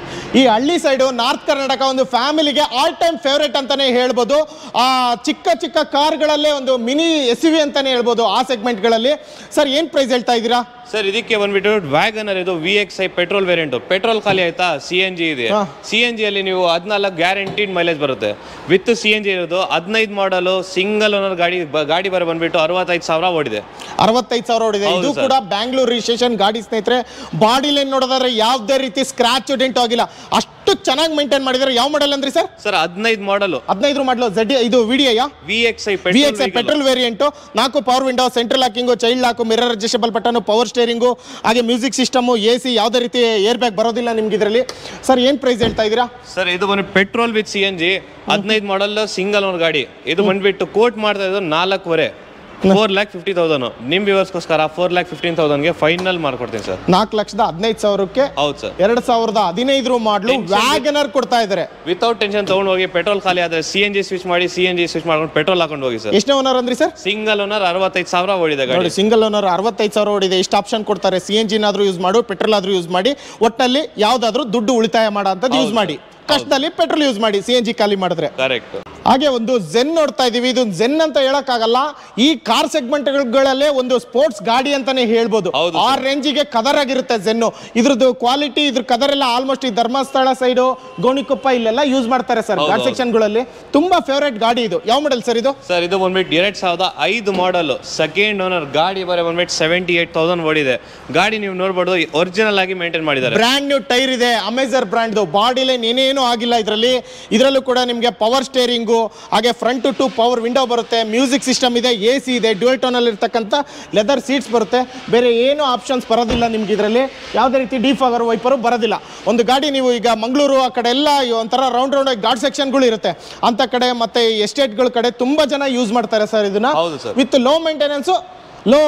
Speaker 1: ಈ ಹಳ್ಳಿ ಸೈಡು ನಾರ್ತ್ ಕರ್ನಾಟಕ ಒಂದು ಫ್ಯಾಮಿಲಿಗೆ ಆಲ್ ಟೈಮ್ ಫೇವ್ರೇಟ್ ಅಂತಾನೆ ಹೇಳ್ಬೋದು. ಆ ಚಿಕ್ಕ ಚಿಕ್ಕ ಕಾರ್ಗಳಲ್ಲೇ ಒಂದು ಮಿನಿ ಎಸ್ ಯು ವಿ ಅಂತಾನೆ ಹೇಳ್ಬೋದು ಆ ಸೆಗ್ಮೆಂಟ್ಗಳಲ್ಲಿ. ಸರ್ ಏನು ಪ್ರೈಸ್ ಹೇಳ್ತಾ ಇದ್ದೀರಾ?
Speaker 2: ಸರ್ ಇದಕ್ಕೆ ಬಂದ್ಬಿಟ್ಟು ವ್ಯಾಗನರ್ ಇದು V X I petrol variant. Petrol ಖಾಲಿ ಆಯ್ತಾ, ಸಿ ಎನ್ ಜಿ ಇದೆ. ಸಿ ಎನ್ ಜಿ ಅಲ್ಲಿ ನೀವು ಹದಿನಾಲ್ಕು ಗ್ಯಾರಂಟಿಡ್ ಮೈಲೇಜ್ ಬರುತ್ತೆ. ವಿತ್ ಸಿ ಎನ್ ಜಿ ಇರೋದು ಹದಿನೈದು ಮಾಡಲು ಸಿಂಗಲ್ ಓನರ್ ಗಾಡಿ. ಗಾಡಿ ಬರ ಬಂದ್ಬಿಟ್ಟು ಅರವತ್ತೈದು ಸಾವಿರ ಓಡಿದೆ. ಅರವತ್ತೈದು
Speaker 1: ಸಾವಿರ ಓಡಿದೆ. ಇದು ಕೂಡ ಬ್ಯಾಂಗ್ಳೂರ್ ರಿಜಿಸ್ಟ್ರೇಷನ್ ಗಾಡಿ ಸ್ನೇಹಿತರೆ. ಬಾಡಿ ಲೈನ್ ನೋಡೋದಾದ್ರೆ ಯಾವುದೇ ರೀತಿ ಸ್ಕ್ರಾಚ್ ಡೆಂಟ್ ಆಗಿಲ್ಲ, ಅಷ್ಟು ಚೆನ್ನಾಗಿ ಮೇಂಟೈನ್ ಮಾಡಿದ್ದಾರೆ. ಯಾವ ಮಾಡೆಲ್ ಅಂದ್ರಿ ಸರ್?
Speaker 2: ಸರ್ ಹದಿನೈದು ಮಾಡಲು
Speaker 1: ಹದಿನೈದು ಮಾಡಲು ಝೆಡ್ ಇದು ವಿಡಿಯಾ
Speaker 2: V X I
Speaker 1: V X I petrol variant. ನಾಲ್ಕು power window, central locking, child lock, mirror adjustable button, power steering, ಹಾಗೆ ಮ್ಯೂಸಿಕ್ ಸಿಸ್ಟಮ್, ಎ ಸಿ, ಯಾವುದೇ ರೀತಿ ಏರ್ ಬ್ಯಾಗ್ ಬರೋದಿಲ್ಲ ನಿಮ್ಗೆ ಇದರಲ್ಲಿ. ಸರ್ ಏನು ಪ್ರೈಸ್ ಹೇಳ್ತಾ ಇದ್ದೀರಾ?
Speaker 2: ಸರ್ ಇದು ಬಂದು petrol with C N G ಹದಿನೈದು ಮಾಡಲ್ ಸಿಂಗಲ್ ಓನರ್ ಗಾಡಿ. ಇದು ಬಂದ್ಬಿಟ್ಟು ಕೋಟ್ ಮಾಡ್ತಾ ಇದ್ದು ನಾಲ್ಕೂವರೆ ಫೋರ್ ಲ್ಯಾಕ್ ಫಿಫ್ಟಿ ತೌಸಂಡ್. ನಿಮ್ ವ್ಯೂವರ್ಸ್ಗೋಸ್ಕರ ಫೋರ್ ಲ್ಯಾಕ್ ಫಿಫ್ಟೀನ್ ತೌಸಂಡ್ಗೆ ಫೈನಲ್ ಮಾಡ್ಕೊಡ್ತೀನಿ ಸರ್.
Speaker 1: ನಾಲ್ಕು ಲಕ್ಷದ ಹದಿನೈದು ಸಾವಿರಕ್ಕೆ.
Speaker 2: ಹೌದು ಸರ್.
Speaker 1: ಎರಡ್ ಸಾವಿರದ ಹದಿನೈದು ಮಾಡಲು ವ್ಯಾಗನರ್ ಕೊಡ್ತಾ ಇದ್ದಾರೆ.
Speaker 2: ವಿತೌಟ್ ಟೆನ್ಷನ್ ತಗೊಂಡು ಹೋಗಿ. ಪೆಟ್ರೋಲ್ ಖಾಲಿ ಆದ್ರೆ ಸಿ ಎನ್ ಜಿ ಸ್ವಿಚ್ ಮಾಡಿ, ಸಿ ಎನ್ ಜಿ ಸ್ವಿಚ್ ಮಾಡ್ಕೊಂಡು ಪೆಟ್ರೋಲ್ ಹಾಕೊಂಡು ಹೋಗಿ ಸರ್.
Speaker 1: ಎಷ್ಟನೇ ಓನರ್ ಅಂದ್ರಿ ಸರ್?
Speaker 2: ಸಿಂಗಲ್ ಓನರ್ ಅರವತ್ತೈದು ಸಾವಿರ ಓಡಿದೆ ಗಾಡಿ.
Speaker 1: ಸಿಂಗಲ್ ಓನರ್ ಅರವತ್ತೈದು ಸಾವಿರ ಓಡಿದೆ. ಇಷ್ಟು ಆಪ್ಷನ್ ಕೊಡ್ತಾರೆ. ಸಿ ಎನ್ ಜಿನಾದ್ರೂ ಯೂಸ್ ಮಾಡು, ಪೆಟ್ರೋಲ್ ಆದ್ರೂ ಯೂಸ್ ಮಾಡಿ, ಒಟ್ಟಲ್ಲಿ ಯಾವ್ದಾದ್ರು ದುಡ್ಡು ಉಳಿತಾಯ ಮಾಡೋ ಅಂತದ್ದು ಯೂಸ್ ಮಾಡಿ. ಕಷ್ಟದಲ್ಲಿ ಪೆಟ್ರೋಲ್ ಯೂಸ್ ಮಾಡಿ, ಸಿ ಎನ್ ಜಿ ಖಾಲಿ ಮಾಡಿದ್ರೆ.
Speaker 2: ಕರೆಕ್ಟ್.
Speaker 1: ಹಾಗೆ ಒಂದು ಝೆನ್ ನೋಡ್ತಾ ಇದೀವಿ. ಇದು ಝೆನ್ ಅಂತ ಹೇಳಕ್ಕಾಗಲ್ಲ, ಈ ಕಾರ್ ಸೆಗ್ಮೆಂಟ್ಗಳಲ್ಲೇ ಒಂದು ಸ್ಪೋರ್ಟ್ಸ್ ಗಾಡಿ ಅಂತಾನೆ ಹೇಳ್ಬೋದು. ಆ ರೇಂಜಿಗೆ ಕದರ್ ಆಗಿರುತ್ತೆ ಝೆನ್ನು. ಇದ್ರದ್ದು ಕ್ವಾಲಿಟಿ, ಇದ್ರ ಕದರ್ ಎಲ್ಲ ಆಲ್ಮೋಸ್ಟ್ ಈ ಧರ್ಮಸ್ಥಳ ಸೈಡು, ಗೋಣಿಕೊಪ್ಪ ಇಲ್ಲೆಲ್ಲ ಯೂಸ್ ಮಾಡ್ತಾರೆ ಸರ್ ಗಾಡಿ ಸೆಕ್ಷನ್ಗಳಲ್ಲಿ. ತುಂಬಾ ಫೇವರೇಟ್ ಗಾಡಿ ಇದು. ಯಾವ ಮಾಡೆಲ್ ಸರ್ ಇದು? ಸರ್
Speaker 2: ಇದು ಬಂದ್ಬಿಟ್ಟು ಎರಡ್ ಸಾವಿರದ ಐದು ಮಾಡಲ್ ಸೆಕೆಂಡ್ ಓನರ್ ಗಾಡಿ. ಬರ ಬಂದ್ಬಿಟ್ಟು ಸೆವೆಂಟಿ ಏಟ್ ತೌಸಂಡ್ ಓಡಿದೆ ಗಾಡಿ. ನೀವು ನೋಡ್ಬೋದು ಒರಿಜಿನಲ್ ಆಗಿ ಮೇಂಟೈನ್ ಮಾಡಿದ್ದಾರೆ.
Speaker 1: ಬ್ರ್ಯಾಂಡ್ ನ್ಯೂ ಟೈರ್ ಇದೆ, ಅಮೆಜರ್ ಬ್ರ್ಯಾಂಡ್. ಬಾಡಿ ಲೈನ್ ಏನೇನು ಆಗಿಲ್ಲ ಇದರಲ್ಲಿ. ಇದರಲ್ಲೂ ಕೂಡ ನಿಮಗೆ ಪವರ್ ಸ್ಟೇರಿಂಗು, ಹಾಗೆ ಫ್ರಂಟ್ ಟು ಪವರ್ ವಿಂಡೋ ಬರುತ್ತೆ. ಮ್ಯೂಸಿಕ್ ಸಿಸ್ಟಮ್ ಇದೆ, ಎ ಸಿ ಇದೆ, ಡ್ಯುಯಲ್ ಟೋನ್ ಅಲ್ಲಿ ಇರ್ತಕ್ಕಂಥ ಲೆದರ್ ಸೀಟ್ಸ್ ಬರುತ್ತೆ. ಬೇರೆ ಏನು ಆಪ್ಷನ್ಸ್ ಬರೋದಿಲ್ಲ ನಿಮ್ಗೆ ಇದರಲ್ಲಿ. ಯಾವುದೇ ರೀತಿ ಡಿಫಾಗರ್ ವೈಪರು ಬರೋದಿಲ್ಲ. ಒಂದು ಗಾಡಿ ನೀವು ಈಗ ಮಂಗಳೂರು ಆ ಕಡೆ ಎಲ್ಲ ಒಂಥರ ರೌಂಡ್ ರೌಂಡ್ ಗಾರ್ಡ್ ಸೆಕ್ಷನ್ಗಳು ಇರುತ್ತೆ ಅಂತ ಕಡೆ, ಮತ್ತೆ ಎಸ್ಟೇಟ್ಗಳ ಕಡೆ ತುಂಬಾ ಜನ ಯೂಸ್ ಮಾಡ್ತಾರೆ ಸರ್ ಇದನ್ನ. With low maintenance, low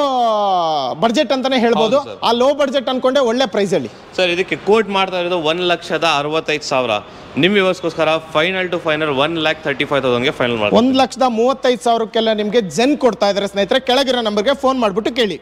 Speaker 1: budget ಅಂತಾನೆ ಹೇಳ್ಬೋದು. ಆ ಲೋ ಬಡ್ಜೆಟ್ ಅನ್ಕೊಂಡೆ ಒಳ್ಳೆ ಪ್ರೈಸ್ ಅಲ್ಲಿ
Speaker 2: ಸರ್. ಇದಕ್ಕೆ ಕೋಟ್ ಮಾಡ್ತಾ ಇರೋದು ಒಂದ್ ಲಕ್ಷದ ಅರವತ್ತೈದು ಸಾವಿರ. ನಿಮ್ ವ್ಯವಸ್ಗೋಸ್ಕರ final to final one lakh thirty five ತೌಸಂಡ್ಗೆ ಫೈನಲ್ ಮಾಡಿ.
Speaker 1: ಒಂದ್ ಲಕ್ಷದ ಮೂವತ್ತೈದು ಸಾವಿರಕ್ಕೆಲ್ಲ ನಿಮಗೆ ಜೆನ್ ಕೊಡ್ತಾ ಇದ್ದಾರೆ ಸ್ನೇಹಿತರೆ. ಕೆಳಗಿರೋ ನಂಬರ್ಗೆ ಫೋನ್ ಮಾಡ್ಬಿಟ್ಟು ಕೇಳಿ.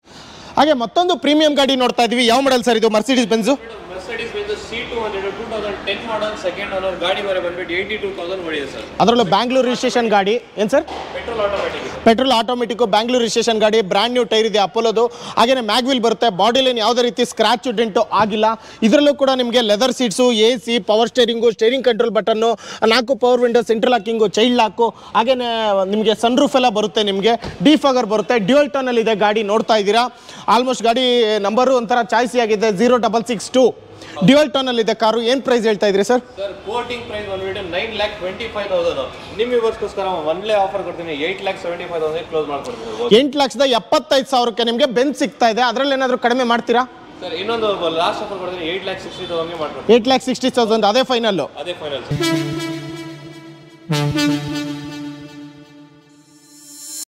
Speaker 1: ಹಾಗೆ ಮತ್ತೊಂದು ಪ್ರೀಮಿಯಂ ಗಾಡಿ ನೋಡ್ತಾ ಇದೀವಿ. ಯಾವ ಮಾಡೆಲ್ ಸರ್ ಇದು? Mercedes Benz
Speaker 2: Mercedes Benz C two hundred two thousand ten model second owner ಗಾಡಿ. ಬರ ಬಂದ್ಬಿಟ್ಟು ಏಯ್ಟಿ ಟೂ ತೌಸಂಡ್ ಓಡಿದೆ ಸರ್.
Speaker 1: ಅದರಲ್ಲೂ ಬ್ಯಾಂಗ್ಳೂರ್ ರಿಜಿಸ್ಟ್ರೇಷನ್ ಗಾಡಿ. ಏನ್ sir?
Speaker 2: Petrol automatic.
Speaker 1: Petrol automatic Bangalore registration ಗಾಡಿ. ಬ್ರ್ಯಾಂಡ್ ನ್ಯೂ ಟೈರ್ ಇದೆ, ಅಪೋಲೋದು. ಹಾಗೇನೆ ಮ್ಯಾಗ್ವಿಲ್ ಬರುತ್ತೆ. ಬಾಡಿ ಲೈನ್ ಯಾವುದೇ ರೀತಿ ಸ್ಕ್ರಾಚ್ ಡೆಂಟು ಆಗಿಲ್ಲ. ಇದರಲ್ಲೂ ಕೂಡ ನಿಮಗೆ leather seats, A C, power steering, steering control button, ನಾಲ್ಕು power window, central locking, child lock, ಹಾಗೇನೆ ನಿಮಗೆ ಸನ್ ರೂಫ್ ಎಲ್ಲ ಬರುತ್ತೆ. ನಿಮಗೆ ಡಿಫಾಗರ್ ಬರುತ್ತೆ. ಡ್ಯುಯಲ್ ಟೋನ್ ಅಲ್ಲಿ ಇದೆ ಗಾಡಿ. ನೋಡ್ತಾ ಇದ್ದೀರಾ ಆಲ್ಮೋಸ್ಟ್ ಗಾಡಿ ನಂಬರು ಒಂಥರ ಚಾಯ್ಸಿ ಆಗಿದೆ. Zero double six two dual tone ಅಲ್ಲಿ ಇದೆ ಕಾರು. ಏನ್ ಪ್ರೈಸ್ ಹೇಳ್ತಾ ಇದ್ರಿ ಸರ್?
Speaker 2: ಸರ್ ಕೋಟಿಂಗ್ ಪ್ರೈಸ್ ಬಂದ್ಬಿಟ್ಟು nine lakh twenty five thousand. ನಿಮ್ಮ ವ್ಯೂವರ್ಸ್ಗೋಸ್ಕರ ಒನ್ಲೇ ಆಫರ್ ಕೊಡ್ತೀನಿ. Eight lakh seventy five thousand close ಮಾಡ್ಕೊಡ್ತೀನಿ.
Speaker 1: ಎಂಟು ಲಕ್ಷದ ಎಪ್ಪತ್ತೈದು ಸಾವಿರಕ್ಕೆ ನಿಮಗೆ ಬೆಂಚ್ ಸಿಗ್ತಾ ಇದೆ. ಅದರಲ್ಲಿ ಏನಾದರೂ ಕಡಿಮೆ ಮಾಡ್ತೀರಾ
Speaker 2: ಸರ್? ಇನ್ನೊಂದು ಲಾಸ್ಟ್ ಆಫರ್ ಕೊಡ್ತೀನಿ. ಏಟ್ ಲ್ಯಾಕ್ ಸಿಕ್ಸ್ಟಿ ತೌಸಂಡ್ಗೆ ಮಾಡ್ಕೊಡ್ತೀನಿ.
Speaker 1: ಏಟ್ ಲ್ಯಾಕ್ ಸಿಕ್ಸ್ಟಿ ತೌಸಂಡ್ ಅದೇ ಫೈನಲ್.
Speaker 2: ಅದೇ ಫೈನಲ್.